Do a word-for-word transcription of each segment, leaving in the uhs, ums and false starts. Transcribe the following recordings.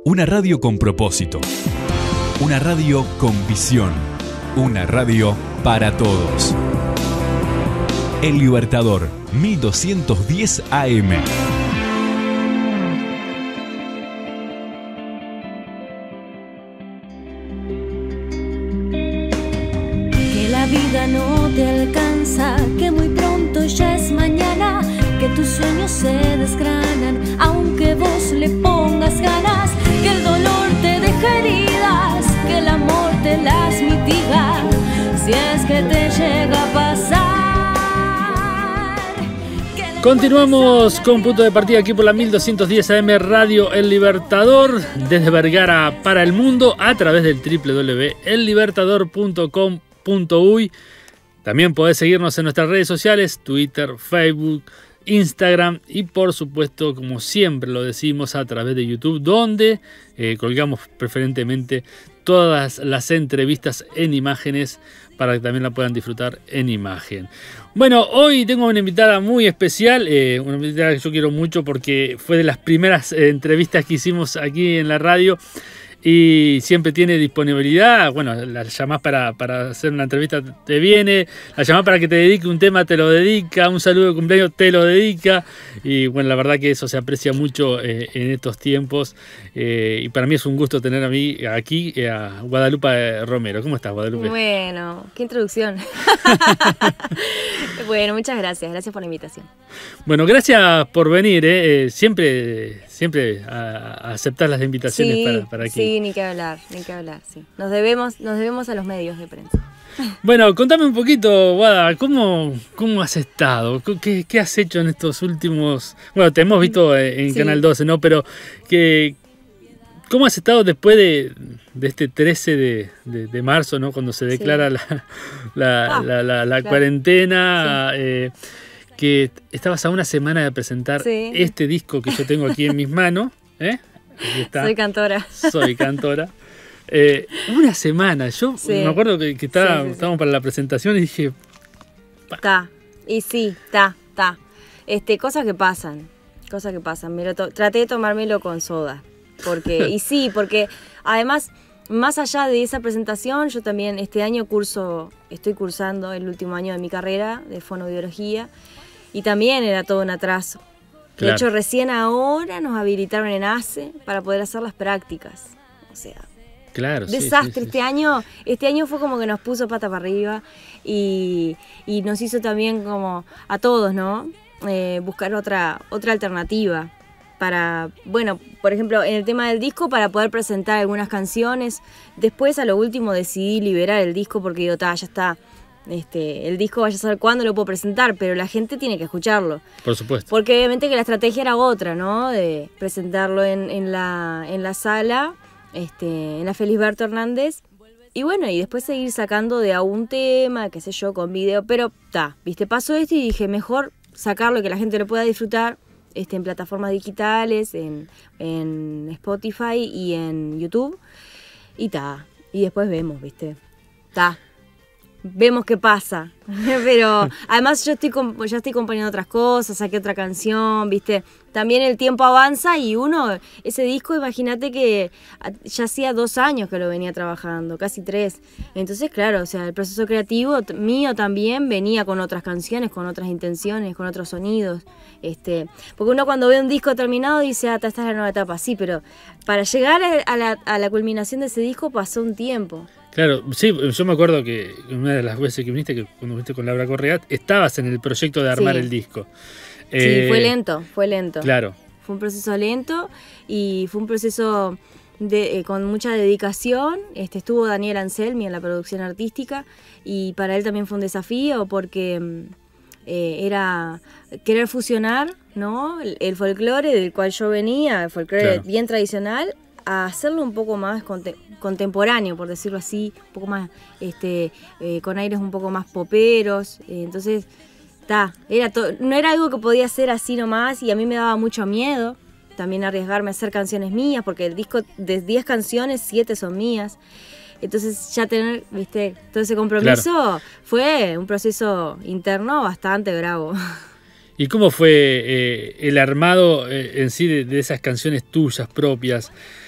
Una radio con propósito. Una radio con visión. Una radio para todos. El Libertador, mil doscientos diez A M. Que la vida no te alcanza, que muy pronto ya es mañana, que tus sueños se desgranan, aunque vos le pongas ganas, que el dolor te deja heridas, que el amor te las mitiga, si es que te llega a pasar. Continuamos con Punto de Partida aquí por la mil doscientos diez A M Radio El Libertador, desde Vergara para el mundo, a través del doble u doble u doble u punto el libertador punto com punto uy. También podés seguirnos en nuestras redes sociales, Twitter, Facebook, Instagram y por supuesto, como siempre lo decimos, a través de YouTube, donde eh, colgamos preferentemente todas las entrevistas en imágenes para que también la puedan disfrutar en imagen. Bueno, hoy tengo una invitada muy especial, eh, una invitada que yo quiero mucho porque fue de las primeras eh, entrevistas que hicimos aquí en la radio. Y siempre tiene disponibilidad. Bueno, la llamás para, para hacer una entrevista, te viene. La llamás para que te dedique un tema, te lo dedica. Un saludo de cumpleaños, te lo dedica. Y bueno, la verdad que eso se aprecia mucho eh, en estos tiempos. Eh, y para mí es un gusto tener a mí aquí eh, a Guadalupe Romero. ¿Cómo estás, Guadalupe? Bueno, qué introducción. Bueno, muchas gracias. Gracias por la invitación. Bueno, gracias por venir. Eh. Siempre, siempre a, a aceptar las invitaciones sí, para, para aquí. Sí, ni que hablar, ni que hablar, sí. Nos debemos, nos debemos a los medios de prensa. Bueno, contame un poquito, Guada, ¿cómo, cómo has estado? ¿Qué, ¿Qué has hecho en estos últimos...? Bueno, te hemos visto en sí. Canal doce, ¿no? Pero, ¿qué, ¿cómo has estado después de, de este trece de, de, de marzo, ¿no? Cuando se declara sí. la, la, ah, la, la, la claro. cuarentena, sí. eh, que estabas a una semana de presentar sí. este disco que yo tengo aquí en mis manos, ¿eh? Aquí está. Soy cantora. Soy cantora. Eh, una semana. Yo sí. me acuerdo que, que estaba, sí, sí, estábamos sí. para la presentación y dije... Está. Y sí, está, está. Este, cosas que pasan. Cosas que pasan. Me lo to- traté de tomármelo con soda. Porque, y sí, porque además, más allá de esa presentación, yo también este año curso, estoy cursando el último año de mi carrera de fonoaudiología. Y también era todo un atraso. De claro. hecho, recién ahora nos habilitaron en A C E para poder hacer las prácticas. O sea, claro, desastre. Sí, sí, sí. Este año, este año fue como que nos puso pata para arriba y, y nos hizo también como a todos, ¿no? Eh, buscar otra, otra alternativa para, bueno, por ejemplo, en el tema del disco, para poder presentar algunas canciones. Después, a lo último, decidí liberar el disco porque digo, ta, ya está. Este, el disco vaya a saber cuándo lo puedo presentar, pero la gente tiene que escucharlo. Por supuesto. Porque obviamente que la estrategia era otra, ¿no? De presentarlo en, en, la, en la sala, este, en la Felisberto Hernández. Y bueno, y después seguir sacando de a un tema, qué sé yo, con video. Pero, ta, viste, pasó esto y dije, mejor sacarlo y que la gente lo pueda disfrutar este, en plataformas digitales, en, en Spotify y en YouTube. Y ta, y después vemos, viste, ta. Vemos qué pasa, pero además yo estoy ya estoy componiendo otras cosas, saqué otra canción, viste, también el tiempo avanza y uno, ese disco, imagínate que ya hacía dos años que lo venía trabajando, casi tres, entonces claro, o sea, el proceso creativo mío también venía con otras canciones, con otras intenciones, con otros sonidos, este, porque uno cuando ve un disco terminado dice, ah, esta es la nueva etapa, sí, pero para llegar a la, a la culminación de ese disco pasó un tiempo. Claro, sí, yo me acuerdo que una de las veces que viniste, que cuando viniste con Laura Correa, estabas en el proyecto de armar sí. el disco. Sí, eh, fue lento, fue lento. Claro. Fue un proceso lento y fue un proceso de, eh, con mucha dedicación. Este, estuvo Daniel Anselmi en la producción artística y para él también fue un desafío porque eh, era querer fusionar, ¿no? el, el folclore del cual yo venía, el folclore claro. bien tradicional, a hacerlo un poco más conte- contemporáneo, por decirlo así, un poco más, este, eh, con aires un poco más poperos, eh, entonces, ta, era to- no era algo que podía hacer así nomás y a mí me daba mucho miedo también arriesgarme a hacer canciones mías, porque el disco de diez canciones, siete son mías, entonces ya tener, viste, todo ese compromiso claro. fue un proceso interno bastante bravo. ¿Y cómo fue eh, el armado eh, en sí de, de esas canciones tuyas propias?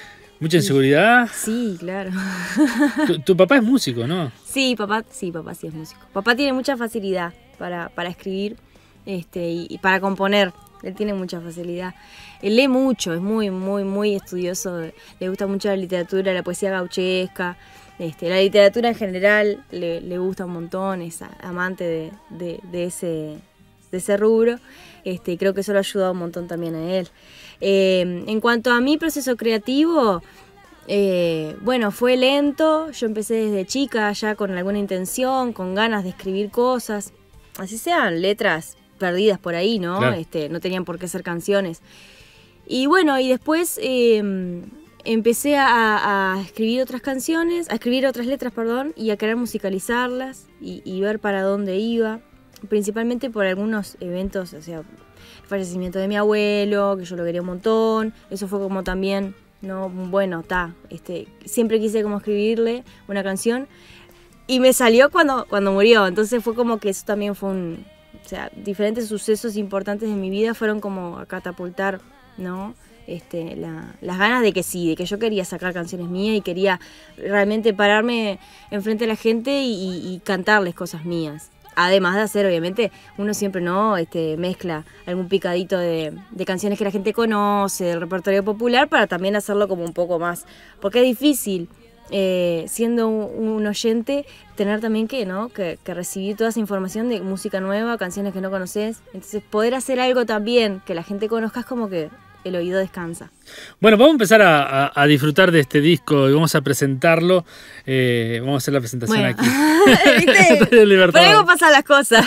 ¿Mucha inseguridad? Sí, claro. Tu, tu papá es músico, ¿no? Sí, papá, sí, papá sí es músico. Papá tiene mucha facilidad para, para escribir este, y, y para componer. Él tiene mucha facilidad. Él lee mucho, es muy, muy, muy estudioso. Le gusta mucho la literatura, la poesía gauchesca. Este, la literatura en general le, le gusta un montón, es amante de, de, de, ese, de ese rubro. Este, creo que eso lo ha ayudado un montón también a él. Eh, en cuanto a mi proceso creativo, eh, bueno, fue lento. Yo empecé desde chica ya con alguna intención, con ganas de escribir cosas, así sean letras perdidas por ahí, ¿no? Claro. Este, no tenían por qué ser canciones. Y bueno, y después eh, empecé a, a escribir otras canciones, a escribir otras letras, perdón, y a querer musicalizarlas y, y ver para dónde iba, principalmente por algunos eventos, o sea, el fallecimiento de mi abuelo, que yo lo quería un montón. Eso fue como también, no, bueno, ta, este, siempre quise como escribirle una canción y me salió cuando, cuando murió. Entonces fue como que eso también fue un, o sea, diferentes sucesos importantes de mi vida fueron como a catapultar, ¿no? Este, la, las ganas de que sí, de que yo quería sacar canciones mías y quería realmente pararme enfrente de la gente y, y, y cantarles cosas mías. Además de hacer, obviamente, uno siempre no este, mezcla algún picadito de, de canciones que la gente conoce, del repertorio popular, para también hacerlo como un poco más. Porque es difícil, eh, siendo un, un oyente, tener también que, ¿no? que, que recibir toda esa información de música nueva, canciones que no conoces. Entonces, poder hacer algo también que la gente conozca es como que el oído descansa. Bueno, vamos a empezar a, a, a disfrutar de este disco y vamos a presentarlo. Eh, vamos a hacer la presentación Bueno. aquí. ¿Viste? Por algo pasan las cosas.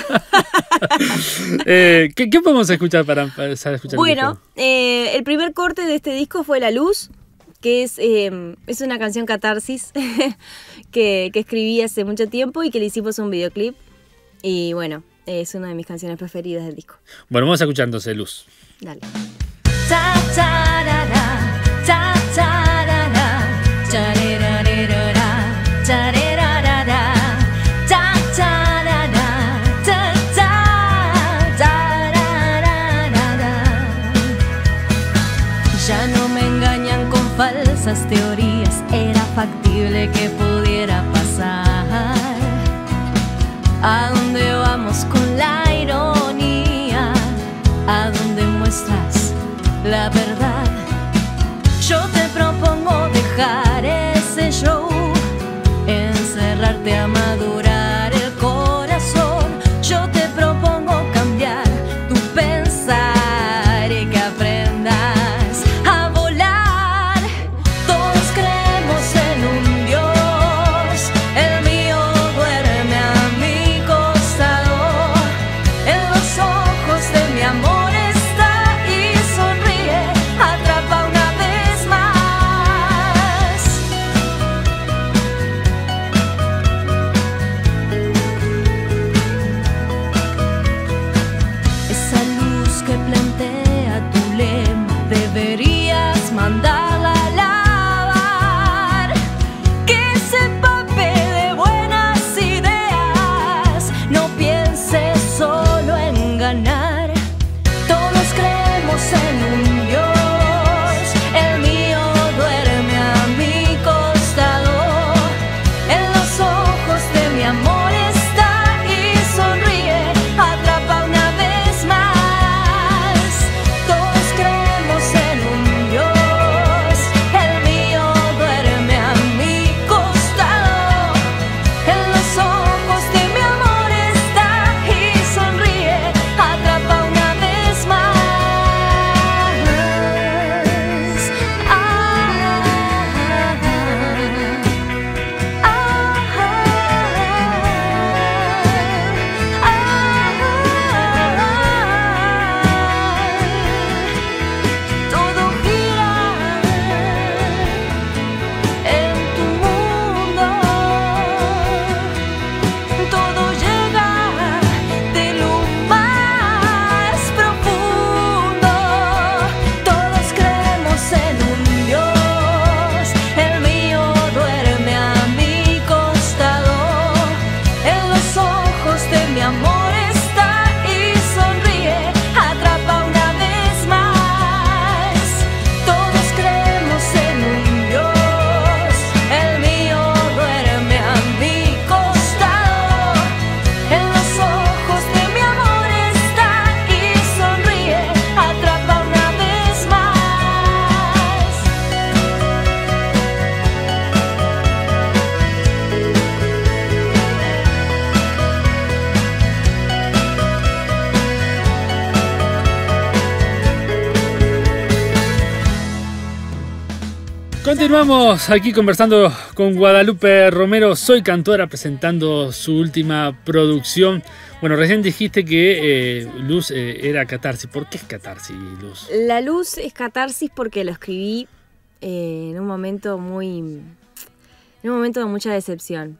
eh, ¿qué, ¿Qué podemos escuchar para empezar a escuchar? Bueno, el, eh, el primer corte de este disco fue La Luz, que es, eh, es una canción catarsis que, que escribí hace mucho tiempo y que le hicimos un videoclip. Y bueno, es una de mis canciones preferidas del disco. Bueno, vamos a escuchar entonces Luz. Dale. Ta ta ra ra, ta ta ra ra, ta re ra re ra ra, ta re ra ra ra, ta ta ra ra, ta ta, ta ra ra ra ra. Ya no me engañan con falsas teorías, era factible que pudiera pasar. ¿A dónde vamos con la ironía? ¿A dónde muestras la verdad? Yo te propongo dejar ese show, encerrarte a madurar el corazón. Yo te propongo cambiar tu pensar y que aprendas a volar. Todos creemos en un Dios, el mío duerme a mi costado. En los ojos de mi amor está y sonríe a Continuamos aquí conversando con Guadalupe Romero, Soy Cantora, presentando su última producción. Bueno, recién dijiste que eh, Luz eh, era catarsis. ¿Por qué es catarsis, Luz? La Luz es catarsis porque lo escribí eh, en un momento muy... en un momento de mucha decepción.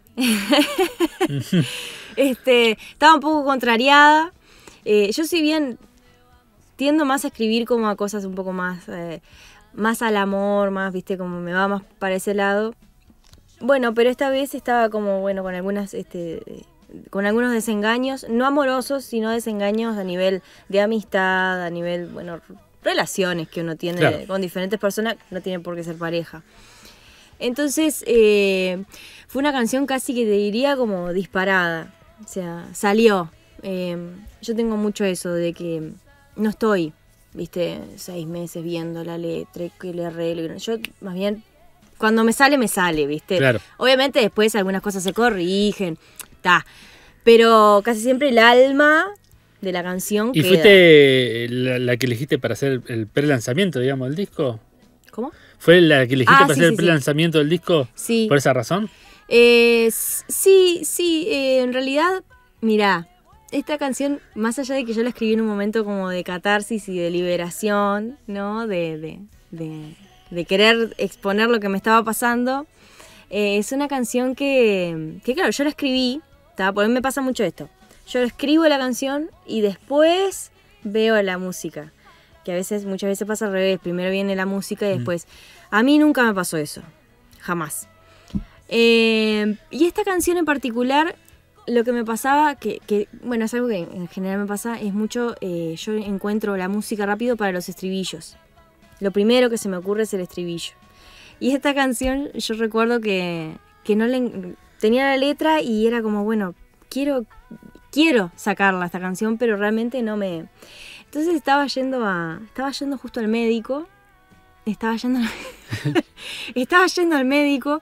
este, estaba un poco contrariada. Eh, yo si bien tiendo más a escribir como a cosas un poco más... Eh, más al amor, más, viste, como me va más para ese lado. Bueno, pero esta vez estaba como, bueno, con algunas, este, con algunos desengaños, no amorosos, sino desengaños a nivel de amistad, a nivel, bueno, relaciones que uno tiene claro. con diferentes personas, no tiene por qué ser pareja. Entonces, eh, fue una canción casi que te diría como disparada, o sea, salió. Eh, yo tengo mucho eso de que no estoy... viste, seis meses viendo la letra, que le arreglo. Yo, más bien, cuando me sale, me sale, viste. Claro. Obviamente después algunas cosas se corrigen, ta. Pero casi siempre el alma de la canción ¿Y queda. fuiste la, la que elegiste para hacer el pre-lanzamiento, digamos, del disco? ¿Cómo? ¿Fue la que elegiste ah, para sí, hacer sí, el pre-lanzamiento sí. del disco? Sí. ¿Por esa razón? Eh, sí, sí, eh, en realidad, mirá, esta canción, más allá de que yo la escribí en un momento como de catarsis y de liberación, ¿no? De, de, de, de querer exponer lo que me estaba pasando, eh, es una canción que, que, claro, yo la escribí, ¿tá? Porque a mí me pasa mucho esto. Yo escribo la canción y después veo la música. Que a veces, muchas veces pasa al revés. Primero viene la música y después... Mm. A mí nunca me pasó eso. Jamás. Eh, y esta canción en particular... Lo que me pasaba, que, que bueno, es algo que en general me pasa, es mucho, eh, yo encuentro la música rápido para los estribillos. Lo primero que se me ocurre es el estribillo. Y esta canción, yo recuerdo que, que no le, tenía la letra y era como, bueno, quiero, quiero sacarla esta canción, pero realmente no me... Entonces estaba yendo a, estaba yendo justo al médico, estaba yendo, estaba yendo al médico,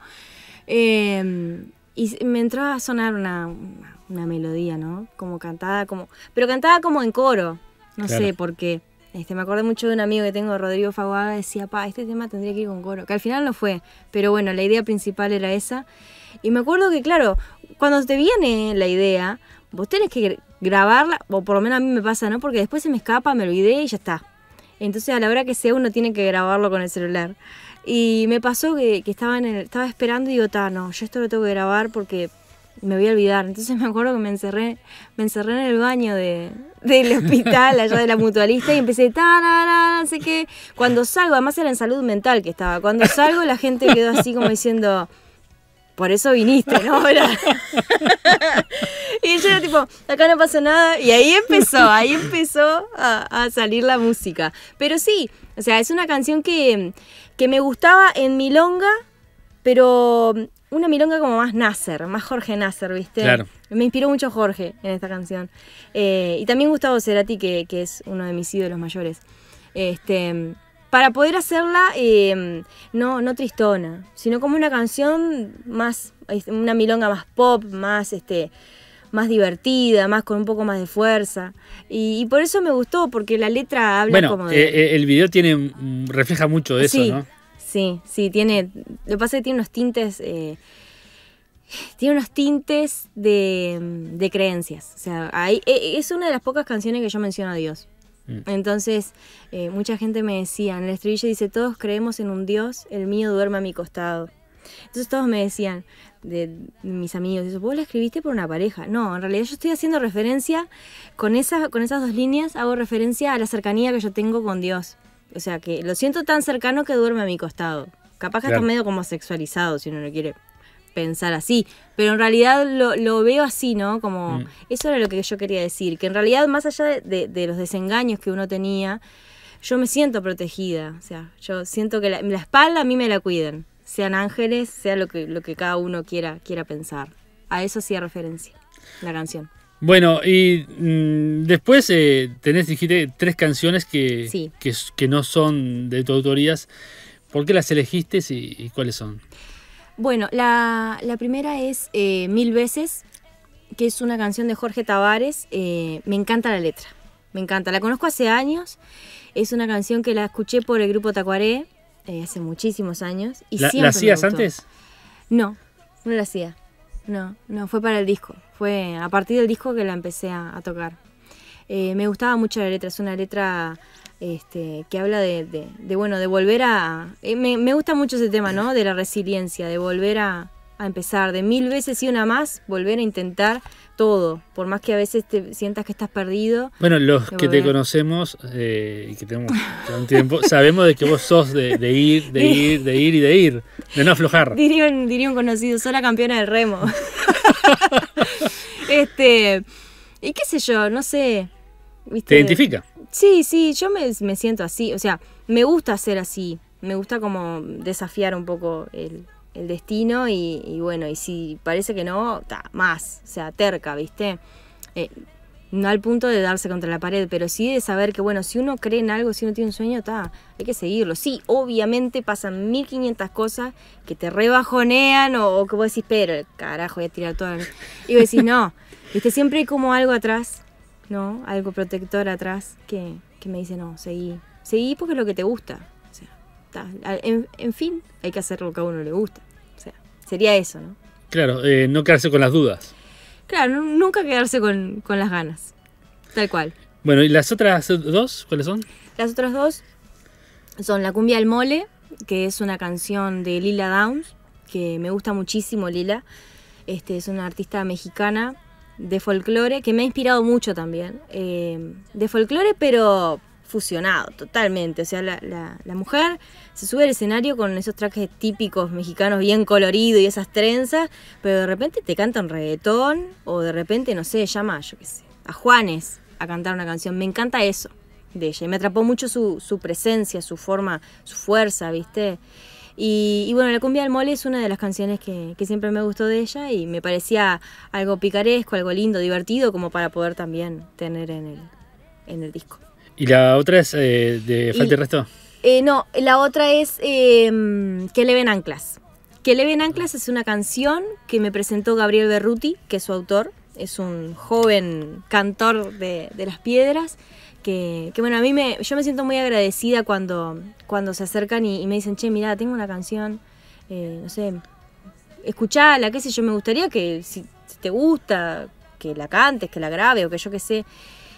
eh, y me entró a sonar una, una, una melodía, ¿no? Como cantada, como pero cantada como en coro. No claro. sé por qué. Este, me acordé mucho de un amigo que tengo, Rodrigo Faguaga, decía, pa, este tema tendría que ir con coro. Que al final no fue, pero bueno, la idea principal era esa. Y me acuerdo que, claro, cuando te viene la idea, vos tenés que grabarla, o por lo menos a mí me pasa, ¿no? Porque después se me escapa, me olvidé y ya está. Entonces a la hora que sea uno tiene que grabarlo con el celular. Y me pasó que, que estaba, en el, estaba esperando y digo, ta, no, yo esto lo tengo que grabar porque me voy a olvidar. Entonces me acuerdo que me encerré, me encerré en el baño de, del hospital, allá de la mutualista, y empecé, ta, na, na, no sé qué. Cuando salgo, además era en salud mental que estaba, cuando salgo la gente quedó así como diciendo, por eso viniste, ¿no? Era... y yo era tipo, acá no pasa nada, y ahí empezó, ahí empezó a, a salir la música. Pero sí, o sea, es una canción que... que me gustaba en milonga, pero una milonga como más Nasser, más Jorge Nasser, ¿viste? Claro. Me inspiró mucho Jorge en esta canción. Eh, y también Gustavo Cerati, que, que es uno de mis ídolos mayores. Este, para poder hacerla, eh, no, no tristona, sino como una canción más, una milonga más pop, más... este más divertida, más con un poco más de fuerza. Y, y por eso me gustó, porque la letra habla bueno, como de... Eh, el video tiene refleja mucho de sí, eso, ¿no? Sí, sí, tiene... Lo que pasa es que tiene unos tintes... Eh, tiene unos tintes de, de creencias. O sea, hay, es una de las pocas canciones que yo menciono a Dios. Mm. Entonces, eh, mucha gente me decía, en el estribillo dice, todos creemos en un Dios, el mío duerme a mi costado. Entonces todos me decían, de mis amigos, eso, vos la escribiste por una pareja. No, en realidad yo estoy haciendo referencia, con, esa, con esas dos líneas hago referencia a la cercanía que yo tengo con Dios. O sea, que lo siento tan cercano que duerme a mi costado. Capaz que claro. está medio como sexualizado, si uno lo quiere pensar así. Pero en realidad lo, lo veo así, ¿no? Como, mm. eso era lo que yo quería decir. Que en realidad, más allá de, de, de los desengaños que uno tenía, yo me siento protegida. O sea, yo siento que la, la espalda a mí me la cuidan. Sean ángeles, sea lo que, lo que cada uno quiera, quiera pensar. A eso hacía referencia la canción. Bueno, y mmm, después eh, tenés, dijiste, tres canciones que, sí. que, que no son de tu autoría. ¿Por qué las elegiste y, y cuáles son? Bueno, la, la primera es eh, Mil Veces, que es una canción de Jorge Tavares. Eh, me encanta la letra, me encanta. La conozco hace años. Es una canción que la escuché por el grupo Tacuaré. eh, hace muchísimos años. Y ¿La, siempre ¿la me hacías gustó. antes? No, no la hacía. No, no, fue para el disco. Fue a partir del disco que la empecé a, a tocar. Eh, me gustaba mucho la letra, es una letra este, que habla de, de, de, bueno, de volver a... Eh, me, me gusta mucho ese tema, ¿no? De la resiliencia, de volver a, a empezar, de mil veces y una más, volver a intentar todo, por más que a veces te sientas que estás perdido. Bueno, los de que volver. te conocemos eh, y que tenemos ya un tiempo, sabemos de que vos sos de, de ir, de ir, de ir y de ir, de no aflojar. Diría un, diría un conocido, soy la campeona del remo. este, y qué sé yo, no sé. ¿viste? ¿Te identifica? Sí, sí, yo me, me siento así, o sea, me gusta ser así, me gusta como desafiar un poco el, el destino y, y bueno, y si parece que no, ta, más, o sea, terca, ¿viste? Eh, no al punto de darse contra la pared, pero sí de saber que, bueno, si uno cree en algo, si uno tiene un sueño, ta, hay que seguirlo. Sí, obviamente pasan mil quinientas cosas que te rebajonean o, o que vos decís, pero carajo, voy a tirar todo. Y vos decís, no, ¿viste? Siempre hay como algo atrás, ¿no? Algo protector atrás que, que me dice, no, seguí, seguí porque es lo que te gusta. O sea, ta, en, en fin, hay que hacer lo que a uno le gusta. O sea, sería eso, ¿no? Claro, eh, no quedarse con las dudas. Claro, nunca quedarse con, con las ganas. Tal cual. Bueno, ¿y las otras dos cuáles son? Las otras dos son La cumbia al mole, que es una canción de Lila Downs, que me gusta muchísimo Lila. Este, es una artista mexicana de folclore, que me ha inspirado mucho también. Eh, de folclore, pero fusionado totalmente. O sea, la, la, la mujer se sube al escenario con esos trajes típicos mexicanos bien coloridos y esas trenzas, pero de repente te canta un reggaetón o de repente, no sé, llama, yo qué sé, a Juanes a cantar una canción. Me encanta eso de ella y me atrapó mucho su, su presencia, su forma, su fuerza, ¿viste? Y, y bueno, La cumbia del mole es una de las canciones que, que siempre me gustó de ella y me parecía algo picaresco, algo lindo, divertido, como para poder también tener en el, en el disco. ¿Y la otra es eh, de Falta y, y Resto? Eh, no, la otra es eh, Que le ven anclas. Que le ven anclas es una canción que me presentó Gabriel Berruti, que es su autor. Es un joven cantor de, de las piedras. Que, que bueno, a mí me, yo me siento muy agradecida cuando, cuando se acercan y, y me dicen, che, mirá, tengo una canción, eh, no sé, escuchala, qué sé yo, me gustaría que si, si te gusta, que la cantes, que la grabe o que yo qué sé.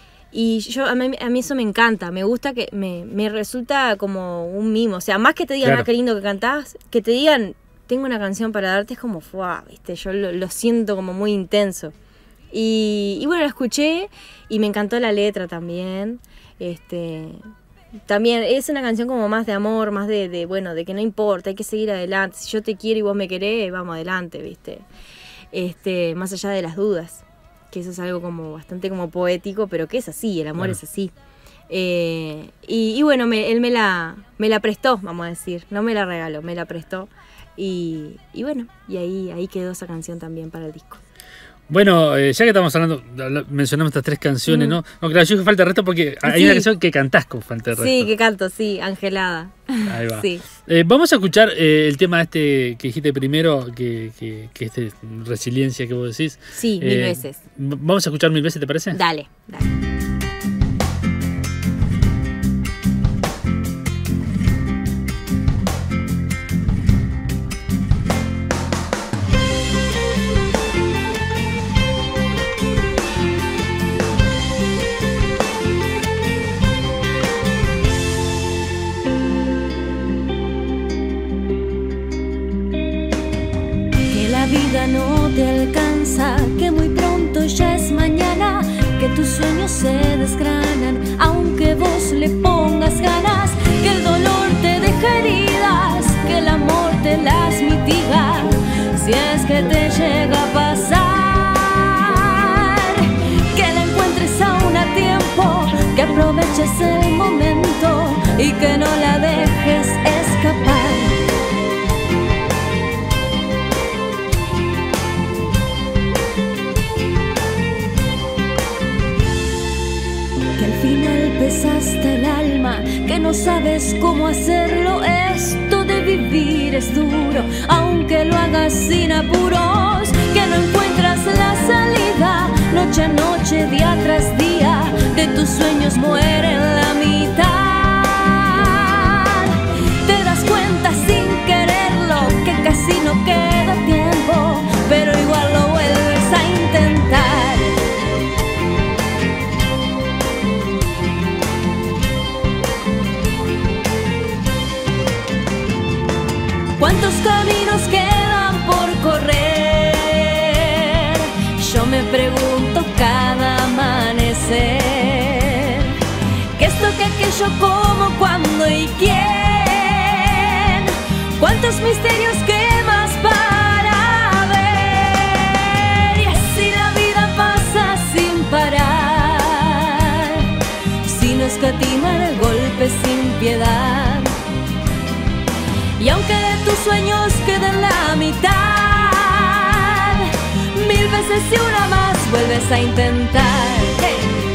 Y yo a mí, a mí eso me encanta, me gusta, que me, me resulta como un mimo, o sea, más que te digan, claro. ah, qué lindo que cantás, que te digan, tengo una canción para darte, es como, fuah, viste, yo lo, lo siento como muy intenso. Y, y bueno, la escuché y me encantó la letra también. Este, también es una canción como más de amor, más de, de, bueno, de que no importa, hay que seguir adelante. Si yo te quiero y vos me querés, vamos adelante, ¿viste? Este, más allá de las dudas, que eso es algo como bastante como poético, pero que es así, el amor Bueno. es así. Eh, y, y bueno, me, él me la, me la prestó, vamos a decir, no me la regaló, me la prestó. Y, y bueno, y ahí, ahí quedó esa canción también para el disco. Bueno, eh, ya que estamos hablando, mencionamos estas tres canciones, mm. ¿no? No, claro, yo dije Falta de Resto porque hay sí. una canción que cantás con Falta de Resto. Sí, que canto, sí, Angelada. Ahí va. Sí. Eh, vamos a escuchar eh, el tema este que dijiste primero, que, que, que es de resiliencia que vos decís. Sí, mil eh, veces. Vamos a escuchar Mil veces, ¿te parece? Dale, dale. No te alcanza, que muy pronto ya es mañana, que tus sueños se desgranan, aunque vos le pongas ganas, que el dolor te deja heridas, que el amor te las mitiga, si es que te llega a pasar, que la encuentres aún a tiempo, que aproveches el momento y que no la dejes escapar. Hasta el alma, que no sabes cómo hacerlo. Esto de vivir es duro, aunque lo hagas sin apuros, que no encuentras la salida, noche a noche, día tras día, de tus sueños mueren la mitad. Te das cuenta ¿Cuántos caminos quedan por correr? Yo me pregunto cada amanecer. ¿Qué esto, que aquello, cómo, cuándo y quién? ¿Cuántos misterios que más para ver? Y así la vida pasa sin parar, sin escatimar el golpe sin piedad. Y aunque de tus sueños queden la mitad, mil veces y una más vuelves a intentar. ¡Hey!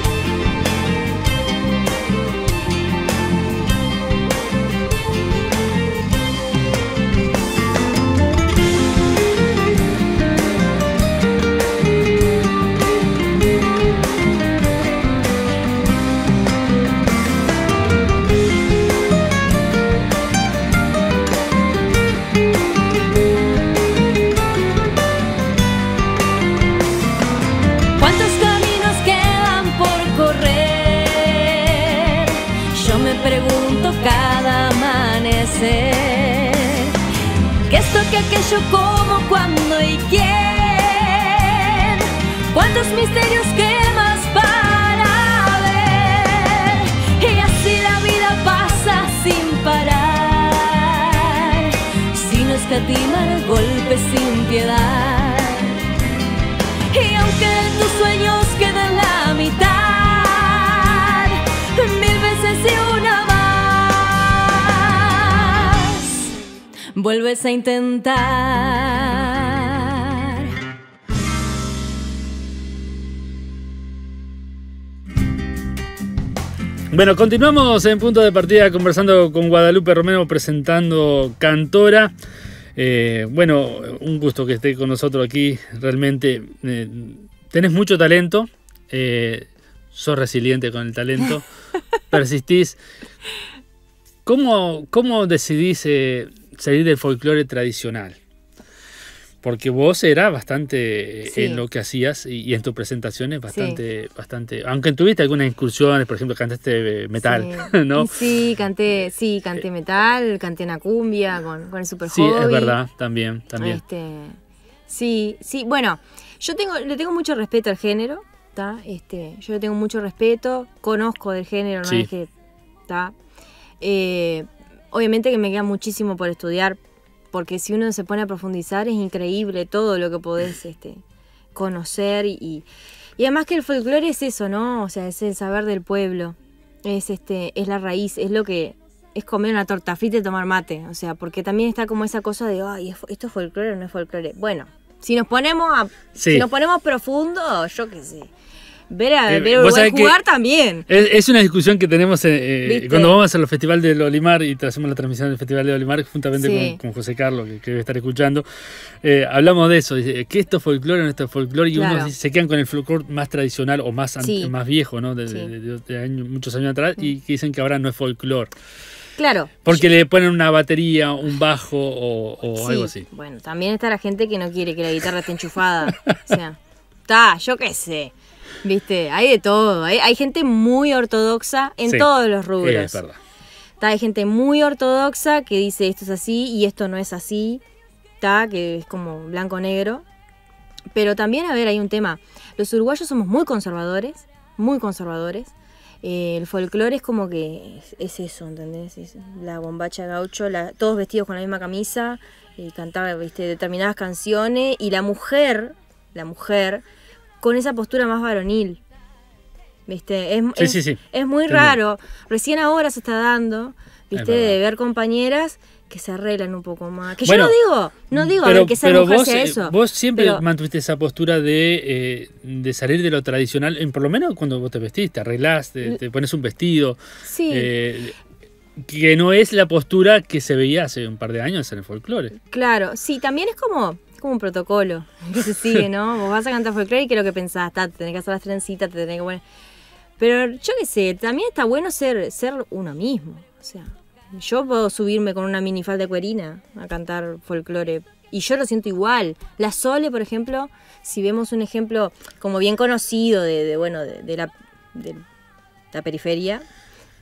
Cada amanecer, ¿qué esto, que aquello, cómo, cuándo y quién? ¿Cuántos misterios que más para ver? Y así la vida pasa sin parar, sin escatimar el golpe sin piedad. Y aunque de tus sueños queden la mitad, mil veces y una más vuelves a intentar. Bueno, continuamos en Punto de Partida conversando con Guadalupe Romero, presentando Cantora. Eh, bueno, un gusto que esté con nosotros aquí. Realmente eh, tenés mucho talento, eh, sos resiliente con el talento, persistís. ¿Cómo, cómo decidís eh, salir del folclore tradicional? Porque vos eras bastante Sí. en lo que hacías y, y en tus presentaciones bastante, Sí. bastante, aunque tuviste algunas incursiones, por ejemplo, cantaste metal, Sí. ¿no? Sí, canté, sí, canté metal, canté una cumbia con, con el Super Sí, Hobby. es verdad, también, también. Este, sí, sí, bueno, yo tengo, le tengo mucho respeto al género, ¿tá? Este, yo le tengo mucho respeto, conozco del género, no Sí. es que, ¿tá? Eh, obviamente que me queda muchísimo por estudiar, porque si uno se pone a profundizar es increíble todo lo que podés este, conocer y, y además que el folclore es eso, ¿no? O sea, es el saber del pueblo, es este, es la raíz, es lo que es comer una torta frita y tomar mate, o sea, porque también está como esa cosa de, ay, ¿esto es folclore o no es folclore? Bueno, si nos ponemos a, Sí. si nos ponemos profundo, yo qué sé. Ver a, Eh, ver a vos Uruguay sabés que jugar también. Es, es una discusión que tenemos eh, eh, ¿Viste? cuando vamos a hacer los festivales del Olimar y te hacemos la transmisión del Festival de Olimar juntamente Sí. con, con José Carlos, que, que debe estar escuchando. Eh, hablamos de eso, dice, ¿qué esto es folclore o no esto es folclore? Y Claro. unos dice- se quedan con el folclore más tradicional o más, an- Sí. más viejo, ¿no? De, Sí. de- de- de años- muchos años atrás, y que dicen que ahora no es folclore. Claro. Porque le ponen una batería, un bajo o, o Sí, algo así. Bueno, también está la gente que no quiere que la guitarra esté enchufada. O sea, está, yo qué sé. Viste, hay de todo. Hay, hay gente muy ortodoxa en Sí. todos los rubros. Es verdad. Está, hay gente muy ortodoxa que dice esto es así y esto no es así. Está, que es como blanco-negro. Pero también, a ver, hay un tema. Los uruguayos somos muy conservadores, muy conservadores. Eh, el folclore es como que es, es eso, ¿entendés? Es la bombacha gaucho, la, todos vestidos con la misma camisa, eh, cantar, ¿viste? Determinadas canciones. Y la mujer, la mujer, con esa postura más varonil. ¿Viste? Es, Sí, es, sí, sí. es muy Entiendo. raro. Recién ahora se está dando, ¿viste? verdad. De ver compañeras que se arreglan un poco más. Que Bueno, yo no digo, no digo a pero, ver que sea pero mujer vos, sea eh, eso. vos siempre pero- mantuviste esa postura de, eh, de salir de lo tradicional, en, por lo menos cuando vos te vestís, te arreglás, te, te pones un vestido, Sí. eh, que no es la postura que se veía hace un par de años en el folclore. Claro, sí, también es como, como un protocolo que se sigue, ¿no? Vos vas a cantar folclore y ¿qué es lo que pensás? Ta, te tenés que hacer las trencitas, te tenés que poner... Pero yo qué sé, también está bueno ser, ser uno mismo. O sea, yo puedo subirme con una minifalda de cuerina a cantar folclore y yo lo siento igual. La Sole, por ejemplo, si vemos un ejemplo como bien conocido de, de bueno, de, de la, de la periferia,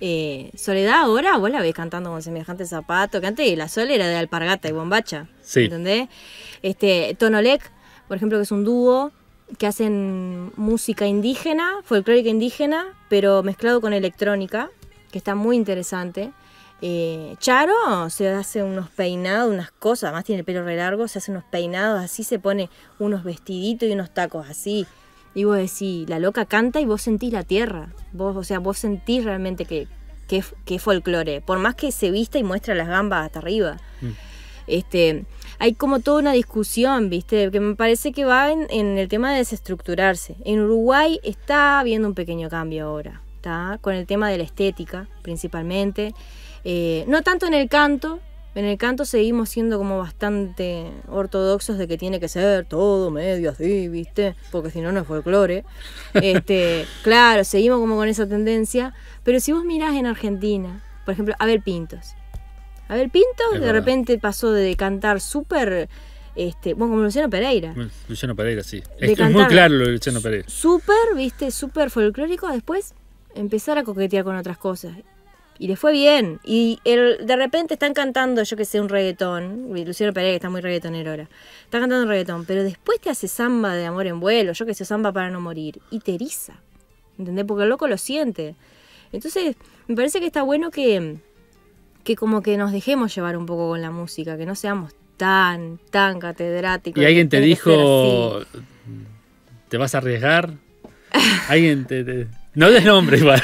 Eh, Soledad ahora vos la ves cantando con semejante zapato, que antes la Sol era de alpargata y bombacha, sí. ¿entendés? Este, Tonolec, por ejemplo, que es un dúo que hacen música indígena, folclórica indígena, pero mezclado con electrónica, que está muy interesante. Eh, Charo se hace unos peinados, unas cosas, además tiene el pelo re largo, se hace unos peinados así, se pone unos vestiditos y unos tacos así. Y vos decís, la loca canta y vos sentís la tierra. Vos, o sea, vos sentís realmente que, que, que es folclore. Por más que se vista y muestra las gambas hasta arriba. Mm. Este, hay como toda una discusión, ¿viste? Que me parece que va en, en el tema de desestructurarse. En Uruguay está habiendo un pequeño cambio ahora, ¿tá? Con el tema de la estética, principalmente. Eh, no tanto en el canto. En el canto seguimos siendo como bastante ortodoxos de que tiene que ser todo medio así, ¿viste? Porque si no, no es folclore. Este, claro, seguimos como con esa tendencia. Pero si vos mirás en Argentina, por ejemplo, Abel Pintos. Abel Pintos es de verdad. Repente pasó de cantar súper... Este, bueno, como Luciano Pereira. Luciano Pereira, sí. Es, es muy claro lo de Luciano Pereira. Súper, ¿viste? Súper folclórico. Después empezar a coquetear con otras cosas. Y le fue bien. Y el, de repente están cantando, yo que sé, un reggaetón. Luciano Pereira está muy reggaetonero ahora. Está cantando un reggaetón. Pero después te hace samba de amor en vuelo. Yo que sé, samba para no morir. Y te eriza. ¿Entendés? Porque el loco lo siente. Entonces, me parece que está bueno que, que como que nos dejemos llevar un poco con la música. Que no seamos tan, tan catedráticos. ¿Y alguien te dijo, te vas a arriesgar? ¿Alguien te...? te... No des nombre igual.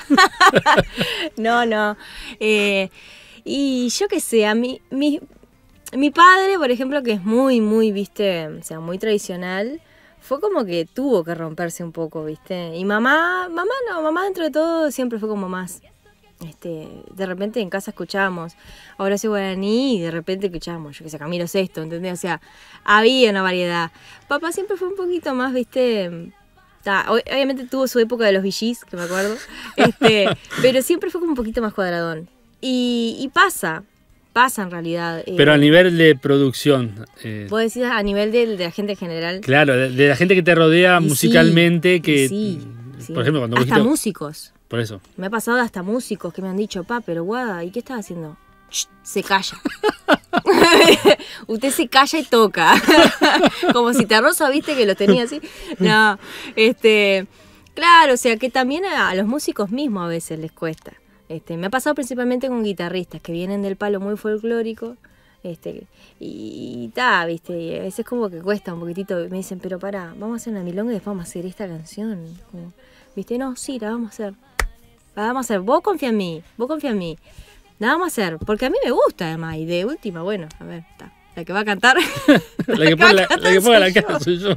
No, no. Eh, y yo qué sé, a mí, mi, mi padre, por ejemplo, que es muy, muy, viste, o sea, muy tradicional, fue como que tuvo que romperse un poco, viste. Y mamá, mamá no, mamá dentro de todo siempre fue como más, este, de repente en casa escuchábamos Horacio Guaraní y de repente escuchábamos, yo qué sé, Camilo Sesto, ¿entendés? O sea, había una variedad. Papá siempre fue un poquito más, viste... Ta, obviamente tuvo su época de los V Gs, que me acuerdo, este, pero siempre fue como un poquito más cuadradón. Y, y pasa, pasa en realidad. Pero eh, a nivel de producción. Eh, vos decís a nivel de, de la gente en general. Claro, de, de la gente que te rodea y musicalmente, sí, que, sí, sí. por ejemplo, cuando hasta dijiste, músicos. Por eso. Me ha pasado hasta músicos que me han dicho, pa, pero guada, ¿y qué estás haciendo? Shh, se calla. Usted se calla y toca. Como si Rosa, viste, que los tenía así. No, este, claro, o sea que también a, a los músicos mismos a veces les cuesta. Este, me ha pasado principalmente con guitarristas que vienen del palo muy folclórico. Este, y ta, viste, y a veces como que cuesta un poquitito. Me dicen, pero pará, vamos a hacer una milonga y después vamos a hacer esta canción. Como, viste, no, sí, la vamos a hacer. La vamos a hacer. Vos confía en mí, vos confía en mí. La vamos a hacer, porque a mí me gusta además, y de última, bueno, a ver, está. La que va a cantar. la que ponga la, la, que ponga la cara soy yo.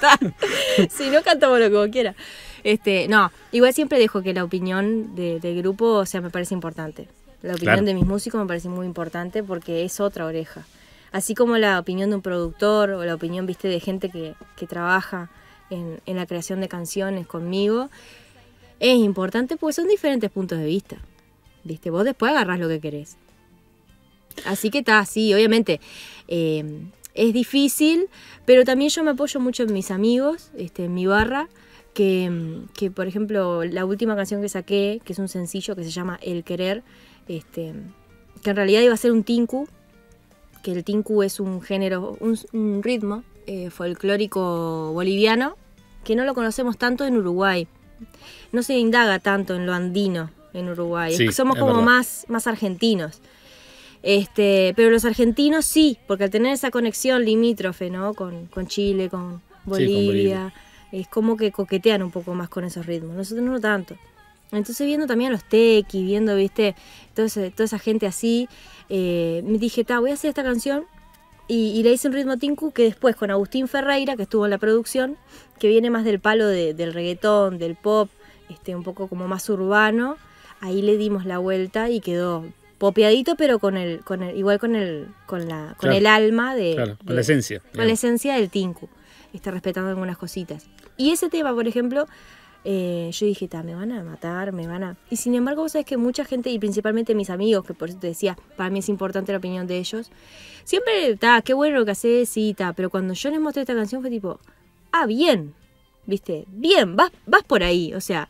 Si no, cantamos lo que vos quieras. Este, no, igual siempre dejo que la opinión de, del grupo, o sea, me parece importante. La opinión claro. de mis músicos me parece muy importante porque es otra oreja. Así como la opinión de un productor o la opinión, viste, de gente que, que trabaja en, en la creación de canciones conmigo, es importante porque son diferentes puntos de vista. ¿Viste? Vos después agarrás lo que querés. Así que está, sí, obviamente eh, es difícil, pero también yo me apoyo mucho en mis amigos, este, en mi barra, que, que por ejemplo la última canción que saqué, que es un sencillo que se llama El Querer, este, que en realidad iba a ser un tinku, que el tinku es un género, un, un ritmo eh, folclórico boliviano, que no lo conocemos tanto en Uruguay, no se indaga tanto en lo andino en Uruguay, sí, somos como más, más argentinos. Este, pero los argentinos sí, porque al tener esa conexión limítrofe, ¿no? Con, con Chile, con Bolivia, sí, con Bolivia, es como que coquetean un poco más con esos ritmos. Nosotros no tanto. Entonces viendo también a los tequis, viendo, viste, todo ese, toda esa gente así, eh, me dije, ta, voy a hacer esta canción y, y le hice un ritmo tinku que después con Agustín Ferreira, que estuvo en la producción, que viene más del palo de, del reggaetón, del pop, este, un poco como más urbano. Ahí le dimos la vuelta y quedó popeadito, pero con el, con el, igual con el, con la, con claro, el alma de, claro, con de, la esencia, con digamos. la esencia del tinku, está respetando algunas cositas. Y ese tema, por ejemplo, eh, yo dije, ta, me van a matar, me van a. Y sin embargo, vos sabés que mucha gente y principalmente mis amigos, que por eso te decía, para mí es importante la opinión de ellos, siempre, ta, qué bueno lo que haces, sí, ta, pero cuando yo les mostré esta canción fue tipo, ah, bien, viste, bien, vas, vas por ahí, o sea.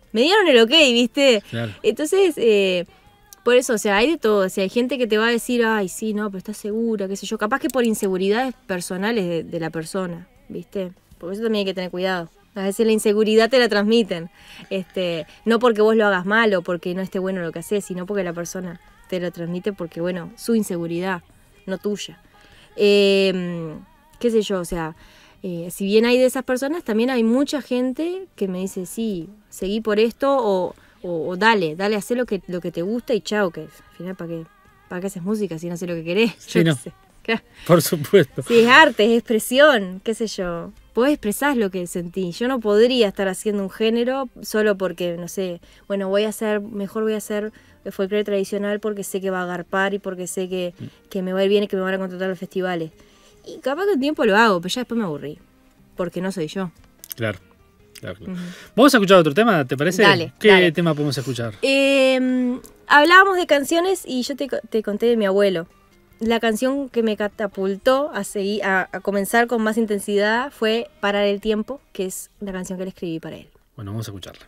me dieron el ok, ¿viste? Claro. Entonces, eh, por eso, o sea, hay de todo. O sea, hay gente que te va a decir, ay, sí, no, pero estás segura, qué sé yo. Capaz que por inseguridades personales de, de la persona, ¿viste? Porque eso también hay que tener cuidado. A veces la inseguridad te la transmiten. Este, no porque vos lo hagas mal o porque no esté bueno lo que haces, sino porque la persona te lo transmite porque, bueno, su inseguridad, no tuya. Eh, qué sé yo, o sea, eh, si bien hay de esas personas, también hay mucha gente que me dice, sí, seguí por esto o, o, o dale, dale, hacé lo que, lo que te gusta y chao, que al final, ¿para qué, para qué haces música si no sé lo que querés? Sí, Yo no. qué sé. Claro. Por supuesto. Si es arte, es expresión, qué sé yo. Vos expresás lo que sentís. Yo no podría estar haciendo un género solo porque, no sé, bueno, voy a hacer, mejor voy a hacer folclore tradicional porque sé que va a agarpar y porque sé que, que me va a ir bien y que me van a contratar a los festivales. Y capaz que un tiempo lo hago, pero ya después me aburrí. Porque no soy yo. Claro. claro, claro. Ujú. Vamos a escuchar otro tema, ¿te parece? Dale, ¿Qué dale. tema podemos escuchar? Eh, hablábamos de canciones y yo te, te conté de mi abuelo. La canción que me catapultó a, seguir, a, a comenzar con más intensidad fue Parar el Tiempo, que es una canción que le escribí para él. Bueno, vamos a escucharla.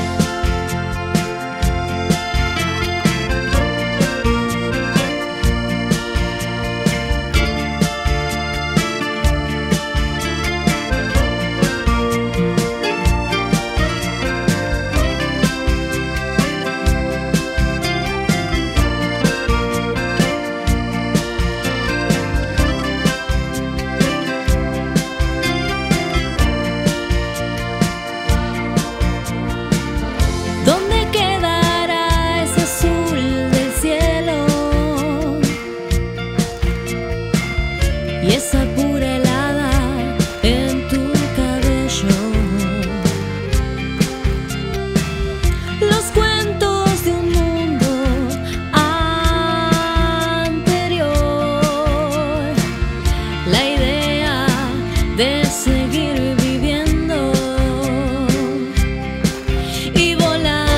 ¿Dónde quedará ese azul del cielo? Y esa pura helada en tu cabello. Los cuentos de un mundo anterior. La idea de seguir viviendo y volar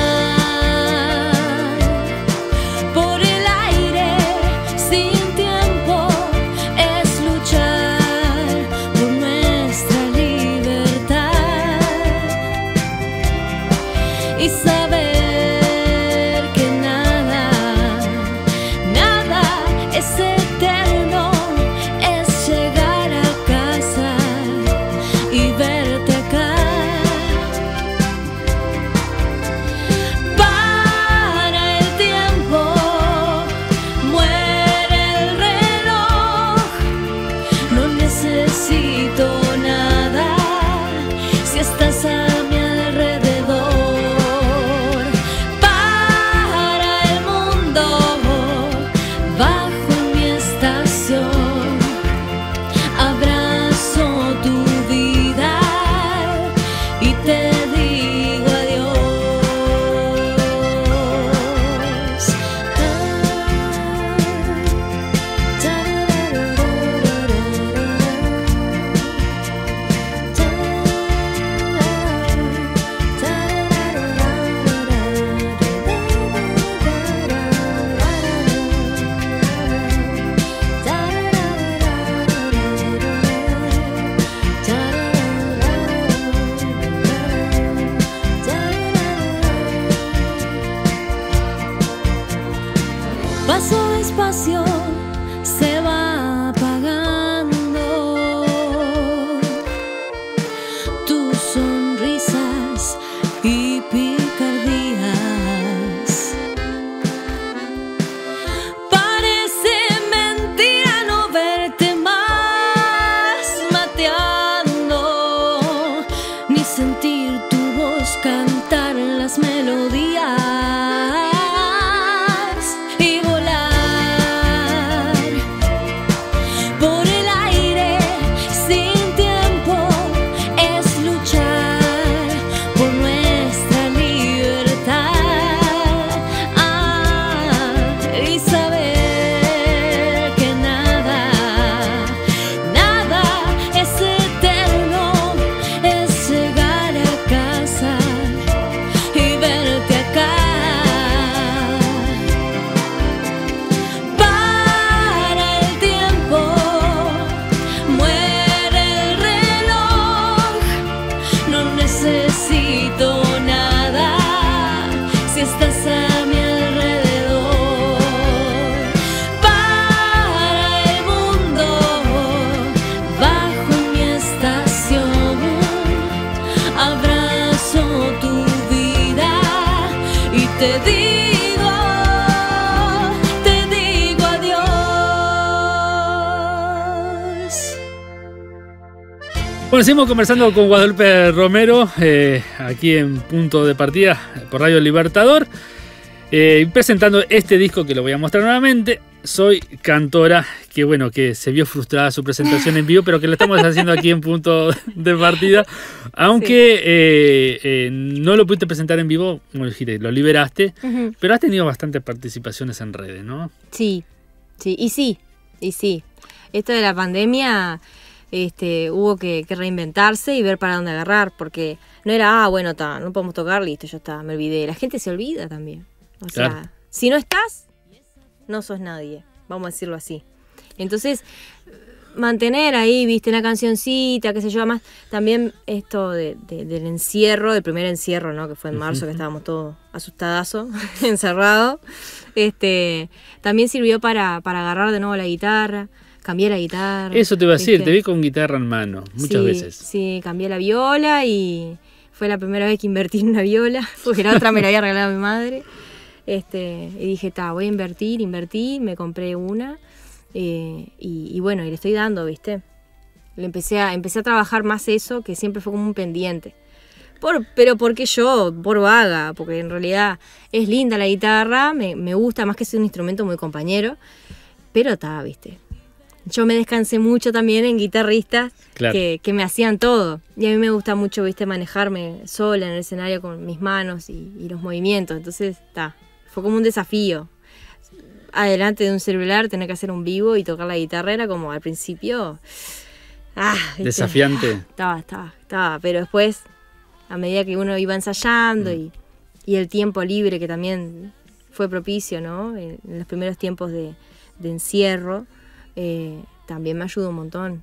por el aire sin tiempo es luchar por nuestra libertad y saber que nada, nada es eterno, es llegar a casa y verte acá. Para el tiempo, muere el reloj, no necesito nada si estás a mi alrededor. Para el mundo, bajo mi estación, abrazo tu vida y te digo adiós. Paso despacio, se va apagando tus sonrisas y picardías. Parece mentira no verte más mateando, ni sentir tu voz cantar las melodías. Y volar te digo, te digo adiós. Bueno, seguimos conversando con Guadalupe Romero, eh, aquí en Punto de Partida por Radio Libertador, eh, presentando este disco que lo voy a mostrar nuevamente. Soy Cantora, que bueno, que se vio frustrada su presentación en vivo, pero que lo estamos haciendo aquí en Punto de Partida. Aunque sí. eh, eh, no lo pudiste presentar en vivo, como dijiste, lo liberaste, uh-huh. pero has tenido bastantes participaciones en redes, ¿no? Sí, sí, y sí, y sí. Esto de la pandemia, este, hubo que, que reinventarse y ver para dónde agarrar, porque no era, ah, bueno, ta, no podemos tocar, listo, ya está, me olvidé. La gente se olvida también. O claro. sea, si no estás, no sos nadie, vamos a decirlo así. Entonces, mantener ahí, viste, una cancioncita, qué sé yo, además, también esto de, de, del encierro, del primer encierro, ¿no? Que fue en marzo, que estábamos todos asustadazos, encerrados. Este, también sirvió para, para agarrar de nuevo la guitarra, cambié la guitarra. Eso te iba a decir, ¿viste? Te vi con guitarra en mano, muchas sí, veces. Sí, cambié la viola y fue la primera vez que invertí en una viola, porque la otra me la había regalado mi madre. Este, y dije, ta, voy a invertir, invertí, me compré una eh, y, y bueno, y le estoy dando, ¿viste? Le empecé a, empecé a trabajar más eso, que siempre fue como un pendiente. Por, pero porque yo, por vaga, porque en realidad es linda la guitarra, me, me gusta, más que ser un instrumento muy compañero, pero ta, ¿viste? Yo me descansé mucho también en guitarristas claro. que, que me hacían todo. Y a mí me gusta mucho, ¿viste? Manejarme sola en el escenario con mis manos y, y los movimientos, entonces, ta. Fue como un desafío. Adelante de un celular, tener que hacer un vivo y tocar la guitarra era como al principio. Ah, ¿viste? Desafiante. Ah, estaba, estaba, estaba. Pero después, a medida que uno iba ensayando mm. y, y el tiempo libre, que también fue propicio, ¿no? En, en los primeros tiempos de, de encierro, eh, también me ayudó un montón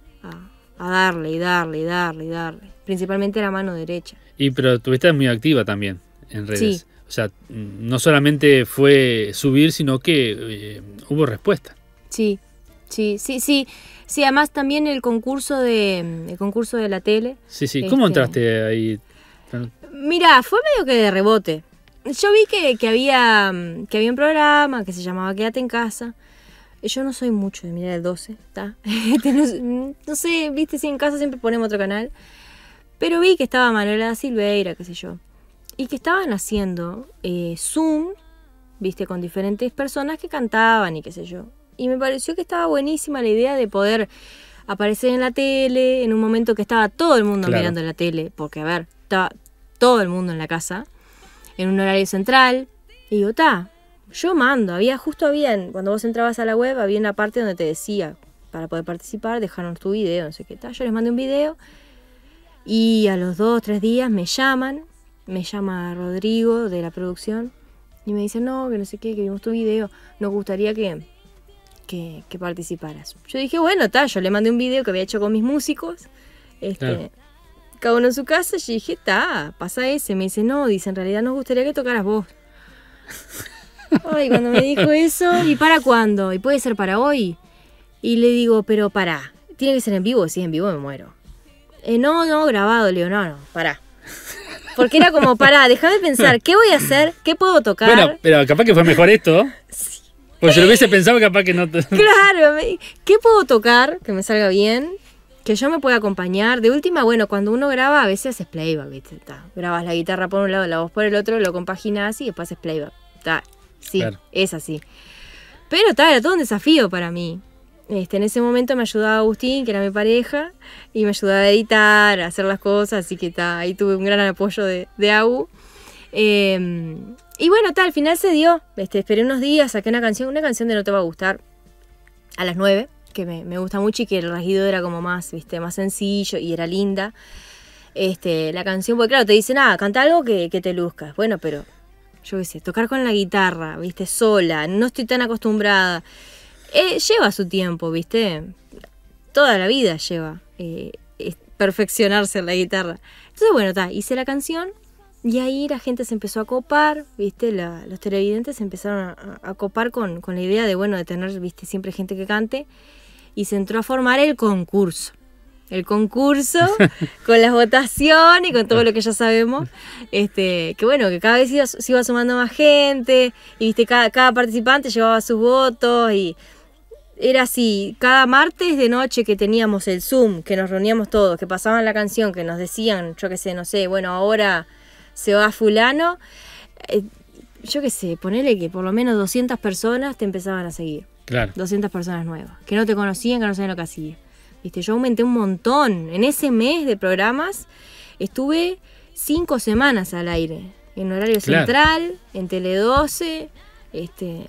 a, a darle y darle y darle y darle. Principalmente la mano derecha. Y pero tú estás muy activa también en redes. Sí. O sea, no solamente fue subir, sino que eh, hubo respuesta. Sí, sí, sí, sí. Sí, además también el concurso de el concurso de la tele. Sí, sí. ¿Cómo este, entraste ahí? Mirá, fue medio que de rebote. Yo vi que, que, había, que había un programa que se llamaba Quédate en Casa. Yo no soy mucho de mirar el doce, ¿está? no, no sé, viste, si en casa siempre ponemos otro canal. Pero vi que estaba Manuela Silveira, qué sé yo. Y que estaban haciendo eh, Zoom, viste, con diferentes personas que cantaban y qué sé yo. Y me pareció que estaba buenísima la idea de poder aparecer en la tele en un momento que estaba todo el mundo claro. mirando la tele. Porque, a ver, estaba todo el mundo en la casa, en un horario central. Y digo, ta, yo mando. Había, justo había, cuando vos entrabas a la web, había una parte donde te decía, para poder participar, dejaron tu video, no sé qué tal. Yo les mandé un video y a los dos, tres días me llaman. Me llama Rodrigo de la producción y me dice, no, que no sé qué, que vimos tu video, nos gustaría que, que, que participaras. Yo dije, bueno, ta, yo le mandé un video que había hecho con mis músicos, este, claro. cada uno en su casa, y dije, ta, pasa ese. Me dice, no, dice, en realidad nos gustaría que tocaras vos. Ay, cuando me dijo eso, ¿y para cuándo? ¿Y puede ser para hoy? Y le digo, pero pará, tiene que ser en vivo, si es en vivo me muero. Eh, no, no, grabado, le digo, no, no, pará. Porque era como, pará, déjame pensar, ¿qué voy a hacer? ¿Qué puedo tocar? Bueno, pero capaz que fue mejor esto. Sí. Pues si lo hubiese pensado, capaz que no... Te... Claro, ¿qué puedo tocar que me salga bien? Que yo me pueda acompañar. De última, bueno, cuando uno graba, a veces haces playback, ¿viste? Ta, grabas la guitarra por un lado, la voz por el otro, lo compaginas y después haces playback. Ta, sí, claro. Es así. Pero ta, era todo un desafío para mí. Este, en ese momento me ayudaba Agustín, que era mi pareja, y me ayudaba a editar, a hacer las cosas, así que ta, ahí tuve un gran apoyo de, de Agu. Eh, y bueno, ta, al final se dio. Este, esperé unos días, saqué una canción, una canción de No Te Va a Gustar, a las nueve, que me, me gusta mucho y que el rasguido era como más, viste, más sencillo y era linda. Este, la canción, porque claro, te dicen, ah, canta algo que, que te luzcas. Bueno, pero yo qué sé, tocar con la guitarra, viste, sola, no estoy tan acostumbrada. Eh, lleva su tiempo, ¿viste? Toda la vida lleva eh, perfeccionarse en la guitarra. Entonces, bueno, ta, hice la canción y ahí la gente se empezó a copar, ¿viste? La, los televidentes se empezaron a, a copar con, con la idea de, bueno, de tener, ¿viste? Siempre gente que cante y se entró a formar el concurso. el concurso, con las votaciones y con todo lo que ya sabemos. Este, que bueno, que cada vez iba, se iba sumando más gente, y viste, cada, cada participante llevaba sus votos, y era así, cada martes de noche que teníamos el Zoom, que nos reuníamos todos, que pasaban la canción, que nos decían, yo qué sé, no sé, bueno, ahora se va fulano, eh, yo qué sé, ponele que por lo menos doscientas personas te empezaban a seguir. Claro. doscientas personas nuevas, que no te conocían, que no sabían lo que hacías. Viste, yo aumenté un montón. En ese mes de programas estuve cinco semanas al aire. En horario Claro. central, en Tele doce. Este,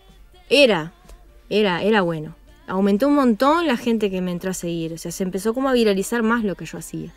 era, era, era bueno. Aumentó un montón la gente que me entró a seguir. O sea, se empezó como a viralizar más lo que yo hacía.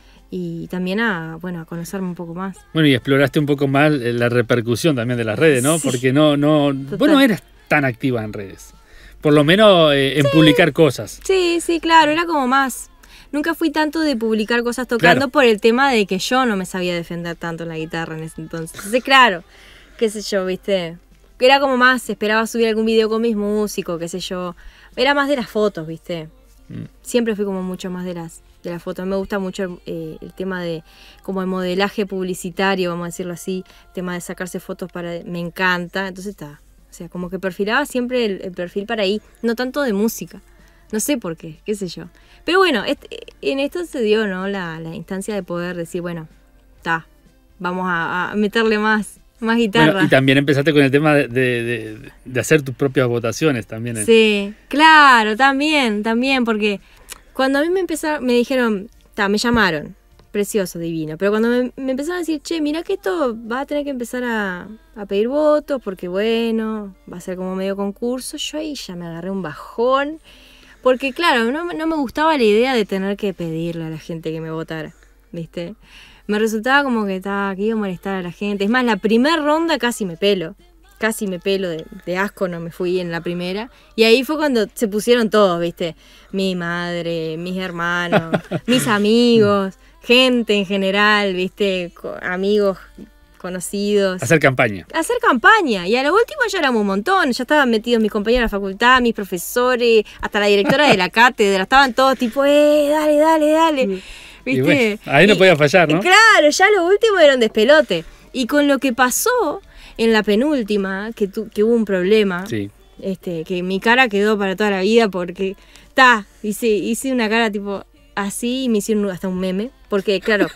Y también a, bueno, a conocerme un poco más. Bueno, y exploraste un poco más la repercusión también de las redes, ¿no? Sí. Porque no, no, Total. vos no eras tan activa en redes. Por lo menos eh, en publicar cosas. Sí, sí, claro, era como más. Nunca fui tanto de publicar cosas tocando Claro. por el tema de que yo no me sabía defender tanto en la guitarra en ese entonces. Entonces, claro, qué sé yo, viste. Era como más, esperaba subir algún video con mis músicos, qué sé yo. Era más de las fotos, viste. Mm. Siempre fui como mucho más de las de las fotos. Me gusta mucho eh, el tema de como el modelaje publicitario, vamos a decirlo así. El tema de sacarse fotos para... Me encanta, entonces está. O sea, como que perfilaba siempre el, el perfil para ahí, no tanto de música. No sé por qué, qué sé yo. Pero bueno, este, en esto se dio, ¿no? La, la instancia de poder decir, bueno, está, vamos a, a meterle más, más guitarra. Bueno, y también empezaste con el tema de, de, de, de hacer tus propias votaciones también. ¿eh? Sí, claro, también, también, porque cuando a mí me empezaron, me dijeron, ta, me llamaron, precioso, divino, pero cuando me, me empezaron a decir, che, mira que esto va a tener que empezar a, a pedir votos, porque bueno, va a ser como medio concurso, yo ahí ya me agarré un bajón, porque claro, no, no me gustaba la idea de tener que pedirle a la gente que me votara, ¿viste? Me resultaba como que, ta, que iba a molestar a la gente, es más, la primera ronda casi me pelo. Casi me pelo de, de asco, no me fui en la primera. Y ahí fue cuando se pusieron todos, ¿viste? Mi madre, mis hermanos, mis amigos, gente en general, ¿viste? Co- amigos conocidos. Hacer campaña. Hacer campaña. Y a lo último ya éramos un montón. Ya estaban metidos mis compañeros de la facultad, mis profesores, hasta la directora de la cátedra. Estaban todos tipo, eh, dale, dale, dale. ¿Viste? Y bueno, ahí no Y- podía fallar, ¿no? Claro, ya lo último era un despelote. Y con lo que pasó en la penúltima, que, tu, que hubo un problema, Sí. este, que mi cara quedó para toda la vida porque, ta, hice, hice una cara tipo así y me hicieron hasta un meme. Porque, claro,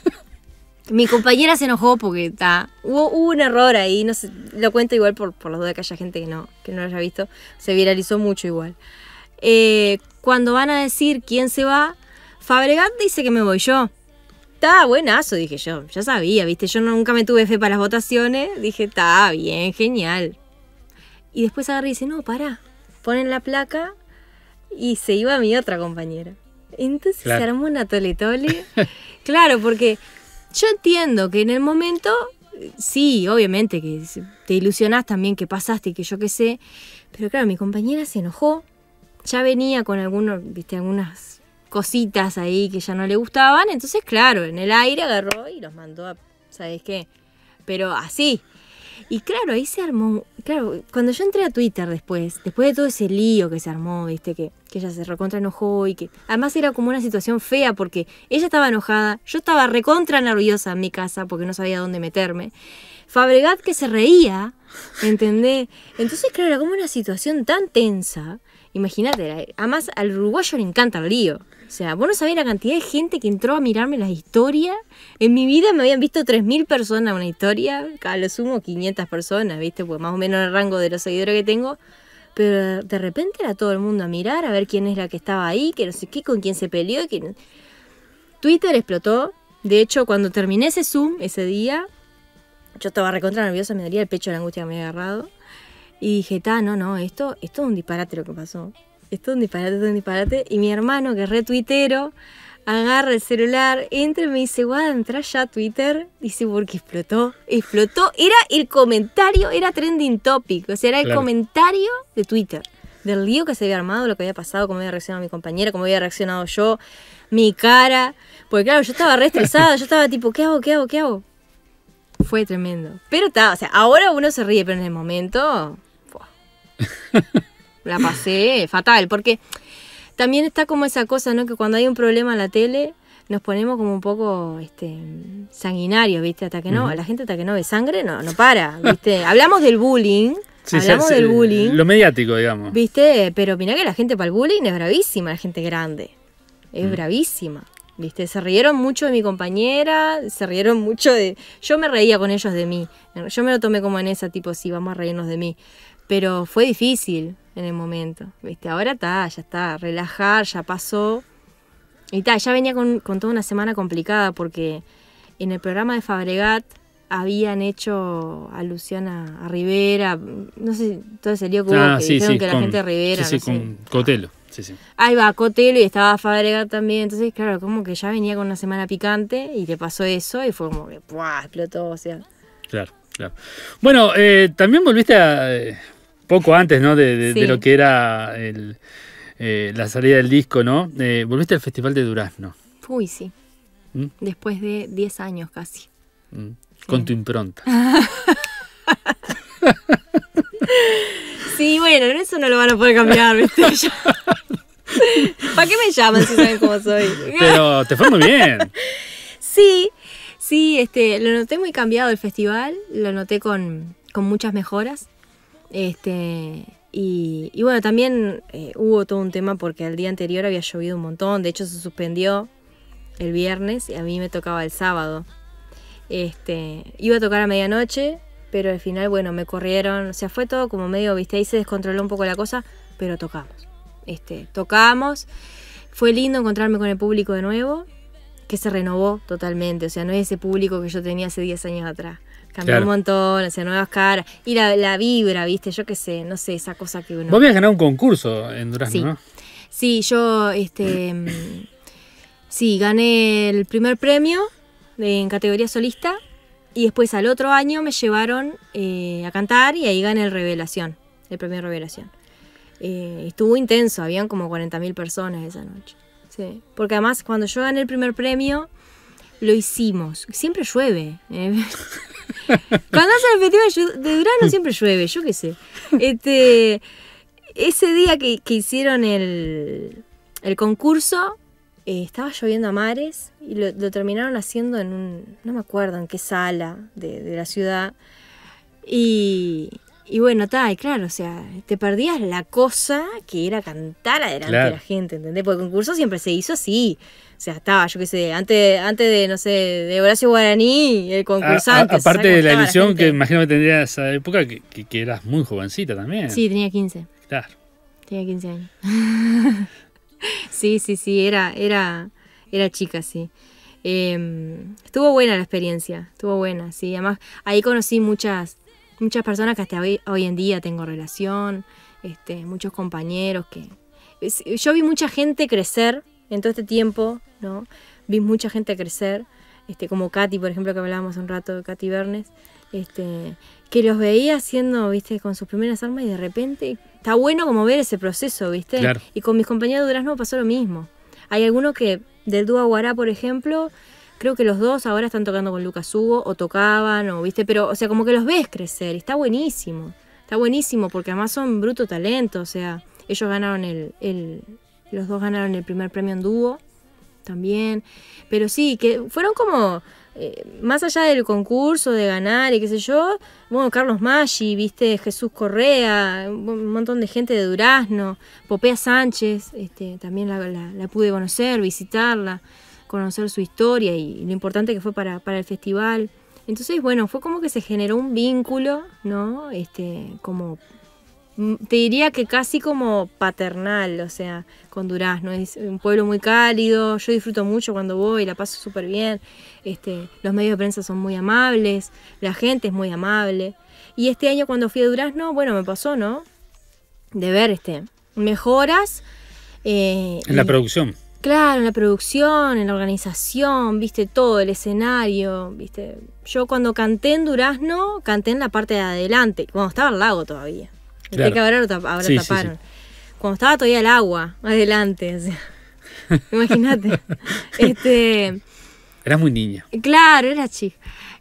mi compañera se enojó porque, ta, hubo, hubo un error ahí, no sé, lo cuento igual por, por los dos de que haya gente que no, que no lo haya visto, se viralizó mucho igual. Eh, cuando van a decir quién se va, Fabregat dice que me voy yo. Está buenazo, dije yo. Ya sabía, viste. Yo nunca me tuve fe para las votaciones. Dije, está bien, genial. Y después agarré y dice, no, pará. Ponen la placa y se iba mi otra compañera. Entonces Claro. se armó una tole tole. Claro, porque yo entiendo que en el momento, sí, obviamente que te ilusionás también que pasaste y que yo qué sé. Pero claro, mi compañera se enojó. Ya venía con algunos, viste, algunas cositas ahí que ya no le gustaban, entonces claro, en el aire agarró y los mandó a, ¿sabes qué? Pero así. Y claro, ahí se armó, claro, cuando yo entré a Twitter después, después de todo ese lío que se armó, viste, que, que ella se recontra enojó y que además era como una situación fea porque ella estaba enojada, yo estaba recontra nerviosa en mi casa porque no sabía dónde meterme. Fabregat que se reía, ¿entendés? Entonces claro, era como una situación tan tensa. Imagínate, además al uruguayo le encanta el lío. O sea, vos no sabés la cantidad de gente que entró a mirarme las historias. En mi vida me habían visto tres mil personas una historia, a lo sumo quinientas personas, ¿viste? Pues más o menos el rango de los seguidores que tengo. Pero de repente era todo el mundo a mirar, a ver quién es la que estaba ahí, que no sé qué, con quién se peleó. Quién... Twitter explotó. De hecho, cuando terminé ese Zoom, ese día, yo estaba recontra nerviosa, me dolía el pecho de la angustia que me había agarrado. Y dije, ta, no, no, esto, esto es un disparate lo que pasó. Esto es un disparate, esto es un disparate. Y mi hermano, que es re tuitero, agarra el celular, entra y me dice, guau, entra ya a Twitter. Dice, porque explotó, explotó. Era el comentario, era trending topic. O sea, era el Claro. comentario de Twitter. Del lío que se había armado, lo que había pasado, cómo había reaccionado mi compañera, cómo había reaccionado yo, mi cara. Porque claro, yo estaba re estresada, yo estaba tipo, ¿qué hago, qué hago, qué hago? Fue tremendo. Pero está, o sea, ahora uno se ríe, pero en el momento... La pasé fatal, porque también está como esa cosa, ¿no? Que cuando hay un problema en la tele, nos ponemos como un poco este, sanguinarios, ¿viste? Hasta que no, uh-huh. la gente hasta que no ve sangre no, no para, ¿viste? Hablamos del bullying, sí, hablamos sí, del sí, bullying. Lo mediático, digamos. ¿Viste? Pero mirá que la gente para el bullying es bravísima, la gente grande. Es uh-huh. bravísima. ¿Viste? Se rieron mucho de mi compañera, se rieron mucho de... Yo me reía con ellos de mí. Yo me lo tomé como en esa, tipo, sí, vamos a reírnos de mí. Pero fue difícil en el momento, ¿viste? Ahora está, ya está, relajar, ya pasó. Y ta, ya venía con, con toda una semana complicada porque en el programa de Fabregat habían hecho alusión a, a Rivera, no sé, todo ese lío que hubo, ah, que sí, dijeron sí, que con, la gente de Rivera, sí, no sí, sé. con Cotelo. Sí, sí. Ahí va, Cotelo y estaba Fabregat también, entonces claro, como que ya venía con una semana picante y le pasó eso y fue como que ¡buah! Explotó, o sea. Claro, claro. Bueno, eh, también volviste a, eh, poco antes, ¿no? De, de, sí. de lo que era el, eh, la salida del disco, ¿no? Eh, volviste al Festival de Durazno. Uy, sí. ¿Mm? Después de diez años casi. ¿Mm? Con sí. tu impronta. Sí, bueno, eso no lo van a poder cambiar, ¿viste? ¿Para qué me llaman si saben cómo soy? Pero te fue muy bien. Sí, sí, este, lo noté muy cambiado el festival, lo noté con, con muchas mejoras. Este, y, y bueno, también eh, hubo todo un tema porque el día anterior había llovido un montón, de hecho se suspendió el viernes y a mí me tocaba el sábado. Este, iba a tocar a medianoche, pero al final, bueno, me corrieron, o sea, fue todo como medio, viste, ahí se descontroló un poco la cosa, pero tocamos. Este, tocamos, fue lindo encontrarme con el público de nuevo, que se renovó totalmente, o sea, no es ese público que yo tenía hace diez años atrás. Cambió claro. un montón, o sea, nuevas caras, y la, la vibra, viste, yo qué sé, no sé, esa cosa que uno... Vos habías ganado un concurso en Durazno, sí. ¿no? Sí, yo, este, sí, gané el primer premio en categoría solista, y después al otro año me llevaron eh, a cantar y ahí gané el Revelación, el premio Revelación. Eh, estuvo intenso, habían como cuarenta mil personas esa noche. Sí. Porque además cuando yo gané el primer premio, lo hicimos. Siempre llueve. Eh. Cuando hacen el festival de Durazno siempre llueve, yo qué sé. Este, ese día que, que hicieron el, el concurso, eh, estaba lloviendo a mares y lo, lo terminaron haciendo en un, no me acuerdo en qué sala de, de la ciudad. Y... Y bueno, está, y claro, o sea, te perdías la cosa que era cantar adelante claro. de la gente, ¿entendés? Porque el concurso siempre se hizo así. O sea, estaba, yo qué sé, antes, antes de, no sé, de Horacio Guaraní, el concursante. A, a, aparte de la ilusión que imagino que tendría esa época, que, que, que eras muy jovencita también. Sí, tenía quince. Claro. Tenía quince años. sí, sí, sí, era, era, era chica, sí. Eh, estuvo buena la experiencia, estuvo buena, sí. Además, ahí conocí muchas... Muchas personas que hasta hoy, hoy en día tengo relación, este, muchos compañeros que... Yo vi mucha gente crecer en todo este tiempo, ¿no? Vi mucha gente crecer, este, como Katy, por ejemplo, que hablábamos un rato de Katy Bernes, este, que los veía haciendo, ¿viste? Con sus primeras armas y de repente... Está bueno como ver ese proceso, ¿viste? Claro. Y con mis compañeros de Durazno pasó lo mismo. Hay algunos que, del dúo Aguará, por ejemplo... Creo que los dos ahora están tocando con Lucas Hugo, o tocaban, o viste, pero, o sea, como que los ves crecer, y está buenísimo. Está buenísimo, porque además son bruto talento, o sea, ellos ganaron el, el, los dos ganaron el primer premio en dúo, también. Pero sí, que fueron como, eh, más allá del concurso, de ganar y qué sé yo, bueno, Carlos Maggi, viste, Jesús Correa, un montón de gente de Durazno, Popea Sánchez, este, también la, la, la pude conocer, visitarla. Conocer su historia y lo importante que fue para, para el festival. Entonces, bueno, fue como que se generó un vínculo, ¿no? Este, como, te diría que casi como paternal, o sea, con Durazno. Es un pueblo muy cálido, yo disfruto mucho cuando voy, la paso súper bien. Este, los medios de prensa son muy amables, la gente es muy amable. Y este año cuando fui a Durazno, bueno, me pasó, ¿no? De ver este, mejoras. Eh, en la y, producción. Claro, en la producción, en la organización, viste, todo, el escenario, viste. Yo cuando canté en Durazno, canté en la parte de adelante, cuando estaba el lago todavía. Claro. Que ahora, tap- ahora sí, taparon. Sí, sí. Cuando estaba todavía el agua, adelante, o sea. Imagínate. este, Eras muy niña. Claro, era chica.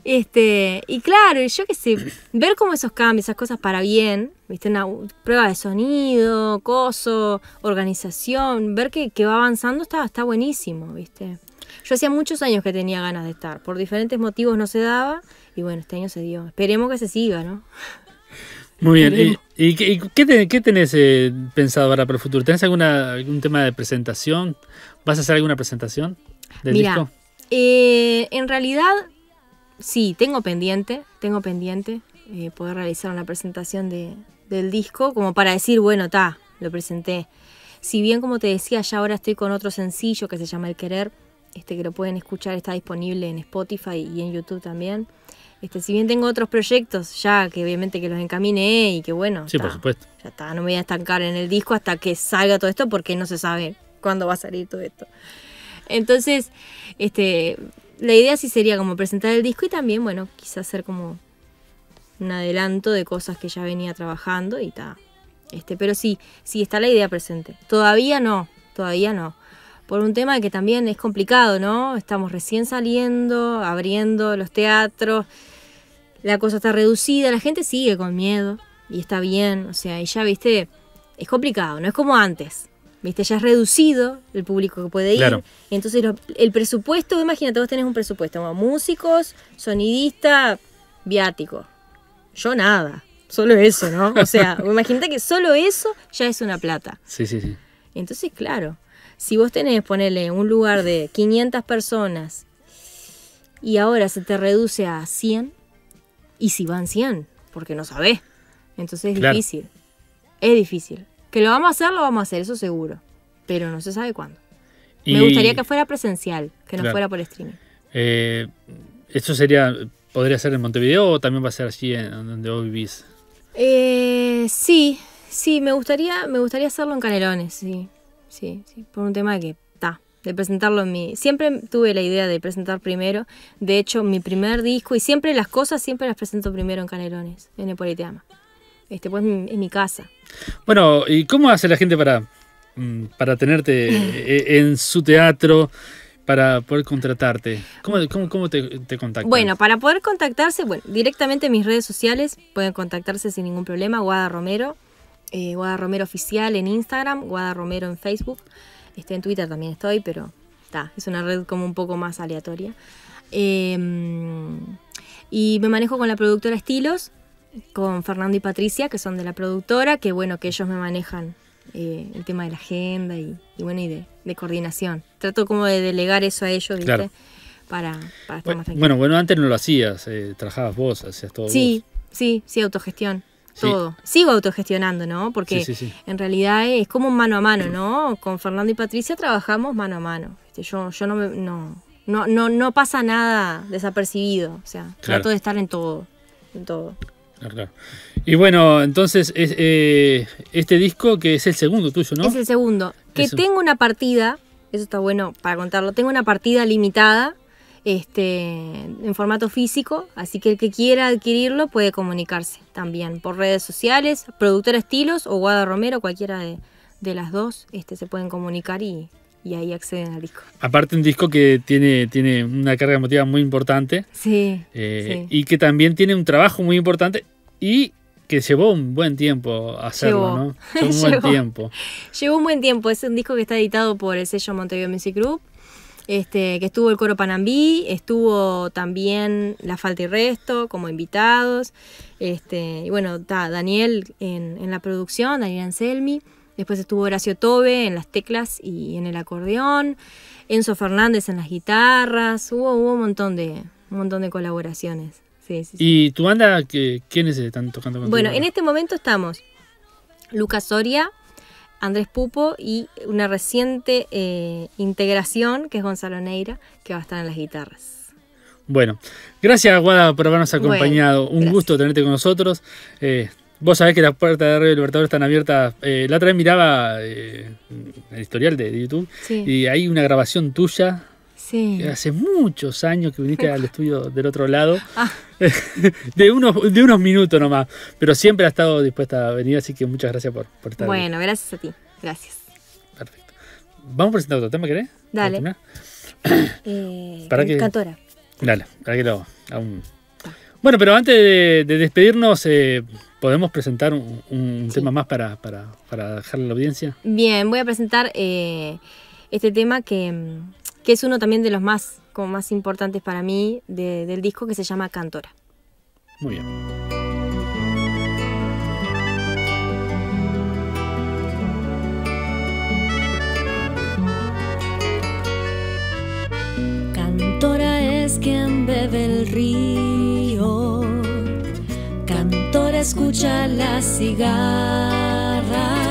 Este, y claro, yo qué sé, ver como esos cambios, esas cosas para bien, viste, una prueba de sonido, coso, organización, ver que, que va avanzando está, está buenísimo, viste. Yo hacía muchos años que tenía ganas de estar, por diferentes motivos no se daba, y bueno, este año se dio. Esperemos que se siga, ¿no? Muy bien. ¿Y, y, qué- y qué, te- qué tenés eh, pensado ahora para el futuro? ¿Tenés alguna, algún tema de presentación? ¿Vas a hacer alguna presentación del Mirá, disco? eh, en realidad, sí, tengo pendiente, tengo pendiente eh, poder realizar una presentación de, del disco, como para decir, bueno, está, lo presenté. Si bien, como te decía, ya ahora estoy con otro sencillo que se llama El Querer, este que lo pueden escuchar, está disponible en Spotify y en YouTube también. Este, si bien tengo otros proyectos ya que obviamente que los encaminé y que bueno, Sí, está, por supuesto. ya está, no me voy a estancar en el disco hasta que salga todo esto porque no se sabe cuándo va a salir todo esto. Entonces, este, la idea sí sería como presentar el disco y también, bueno, quizás hacer como un adelanto de cosas que ya venía trabajando y ta. Este, pero sí, sí está la idea presente. Todavía no, todavía no. Por un tema que también es complicado, ¿no? Estamos recién saliendo, abriendo los teatros, la cosa está reducida, la gente sigue con miedo y está bien, o sea, y ya, viste, es complicado, no es como antes, viste, ya es reducido el público que puede ir, Claro. entonces lo- el presupuesto, imagínate, vos tenés un presupuesto, como músicos, sonidista, viático, yo nada, solo eso, ¿no? O sea, imagínate que solo eso ya es una plata. Sí, sí, sí. Entonces, claro, si vos tenés, ponele, un lugar de quinientas personas y ahora se te reduce a cien, y si van cien, porque no sabés. Entonces es Claro. difícil. Es difícil. Que lo vamos a hacer, lo vamos a hacer, eso seguro. Pero no se sabe cuándo. Me Y, gustaría que fuera presencial, que no Claro. fuera por streaming. eh, ¿Esto sería, podría ser en Montevideo o también va a ser allí en donde vos vivís? Eh, sí, sí, me gustaría, me gustaría hacerlo en Canelones, sí. Sí, sí, por un tema de que, ta, de presentarlo en mi... Siempre tuve la idea de presentar primero, de hecho, mi primer disco, y siempre las cosas, siempre las presento primero en Canelones, en el Politeama. Este, pues en, en mi casa. Bueno, ¿y cómo hace la gente para, mm, para tenerte eh, en su teatro, para poder contratarte? ¿Cómo, cómo, cómo te, te contactan? Bueno, para poder contactarse, bueno, directamente en mis redes sociales, pueden contactarse sin ningún problema, Guada Romero, eh, Guada Romero Oficial en Instagram, Guada Romero en Facebook, este, en Twitter también estoy, pero ta, es una red como un poco más aleatoria. Eh, y me manejo con la productora Estilos, con Fernando y Patricia, que son de la productora, que bueno, que ellos me manejan eh, el tema de la agenda y, y bueno, y de, de coordinación. Trato como de delegar eso a ellos, ¿viste? Claro. Para, para estar Bueno, más tranquilo. bueno, bueno, antes no lo hacías, eh, trabajabas vos, hacías todo Sí, vos. sí, sí, autogestión. Sí. Todo. Sigo autogestionando, ¿no? Porque Sí, sí, sí. en realidad es como un mano a mano, ¿no? Con Fernando y Patricia trabajamos mano a mano. ¿Viste? Yo, yo no, me, no, no, no, no pasa nada desapercibido. O sea, Claro. trato de estar en todo. En todo. Claro, claro. Y bueno, entonces es, eh, este disco que es el segundo tuyo, ¿no? Es el segundo. Que Eso. tengo una partida, eso está bueno para contarlo, tengo una partida limitada este, en formato físico, así que el que quiera adquirirlo puede comunicarse también por redes sociales, Productora Estilos o Guada Romero, cualquiera de, de las dos, este, se pueden comunicar y, y ahí acceden al disco. Aparte un disco que tiene, tiene una carga emotiva muy importante Sí, eh, sí. y que también tiene un trabajo muy importante y que llevó un buen tiempo hacerlo, Llevó. ¿no? Llevó un buen Llevó. tiempo. Llevó un buen tiempo, es un disco que está editado por el sello Montevideo Music Group, este, que estuvo el Coro Panambí, estuvo también La Falta y Resto como invitados, este, y bueno, está Daniel en, en la producción, Daniel Anselmi, después estuvo Horacio Tobe en las teclas y en el acordeón, Enzo Fernández en las guitarras, hubo, hubo un montón de, un montón de colaboraciones. Sí, sí, sí. ¿Y tu banda, que, quiénes están tocando contigo? Bueno, en este momento estamos Lucas Soria, Andrés Pupo y una reciente eh, integración que es Gonzalo Neira, que va a estar en las guitarras. Bueno, gracias Guada por habernos acompañado. Bueno, un gracias. gusto tenerte con nosotros. Eh, vos sabés que las puertas de Radio Libertador están abiertas. Eh, la otra vez miraba eh, el historial de, de YouTube Sí, y hay una grabación tuya. sí. Hace muchos años que viniste al estudio del otro lado, Ah. de, unos, de unos minutos nomás, pero siempre ha estado dispuesta a venir, así que muchas gracias por, por estar aquí. Bueno, gracias a ti. Gracias. Perfecto. Vamos a presentar otro tema, ¿querés? Dale. ¿Para terminar? Eh, ¿Para qué? Cantora. Dale, para que lo haga un Bueno, pero antes de, de despedirnos, eh, ¿podemos presentar un, un Sí. tema más para, para, para dejarle a la audiencia? Bien, voy a presentar eh, este tema que, que es uno también de los más, como más importantes para mí de- del disco, que se llama Cantora. Muy bien. Cantora es quien bebe el río, Cantora escucha la cigarra,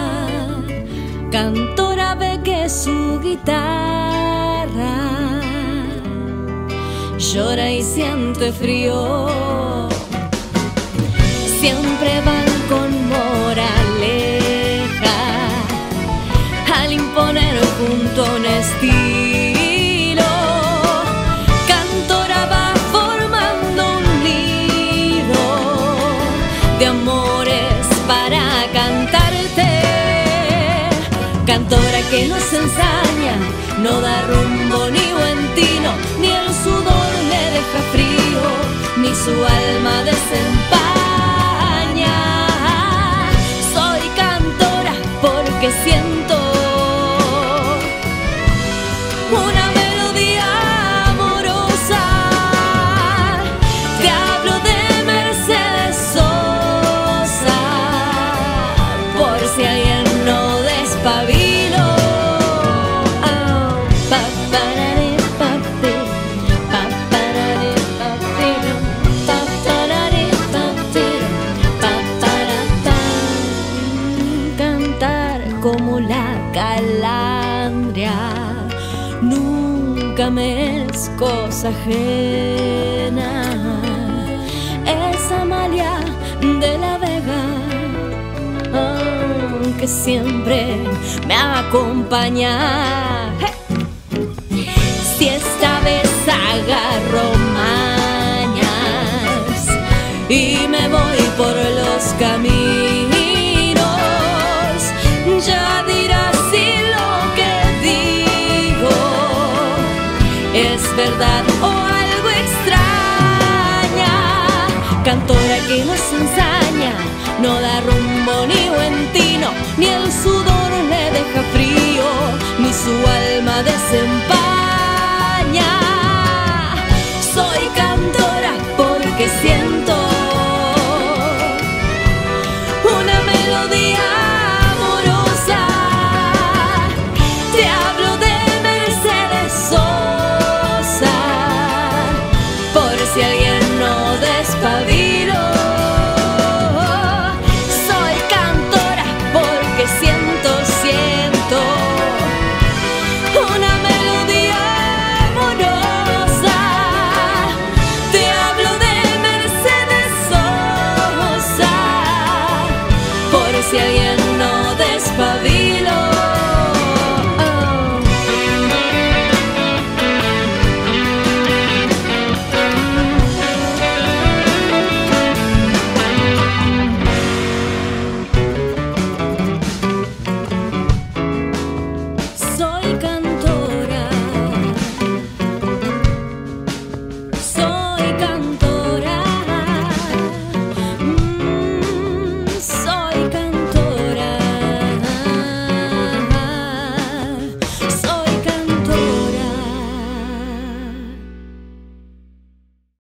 Cantora ve que su guitarra llora y siente frío. Siempre van con moraleja al imponer junto a un estilo. Cantora va formando un nido de amores para cantarte. Cantora que nos ensaña, no da rumbo ni buen tino, ni el sudor le deja frío, ni su alma desempaña. Soy cantora porque siento una melodía amorosa. Te hablo de Mercedes Sosa, por si alguien no despabilo. Oh, pa, pararé, pa, pi, pa, pararé, pa, tiro, pa, pararé, pa, tiro, pa, para, tan. Cantar como la calandria nunca me es cosa ajena. Es Amalia de la Vega, aunque siempre me acompaña. ¡Hey! Si esta vez agarro mañas y me voy por los caminos, ya dirás si lo que digo es verdad o algo extraña. Cantora que nos ensaña, no da rumbo ni buen tino, ni el sudor le deja frío, ni su alma desempaña. Soy cantora porque siento una melodía amorosa. Te hablo de Mercedes Sosa, por si alguien no despabilo. Soy cantora porque siento, siento una melodía amorosa. Te hablo de Mercedes Sosa, por si alguien no despabila.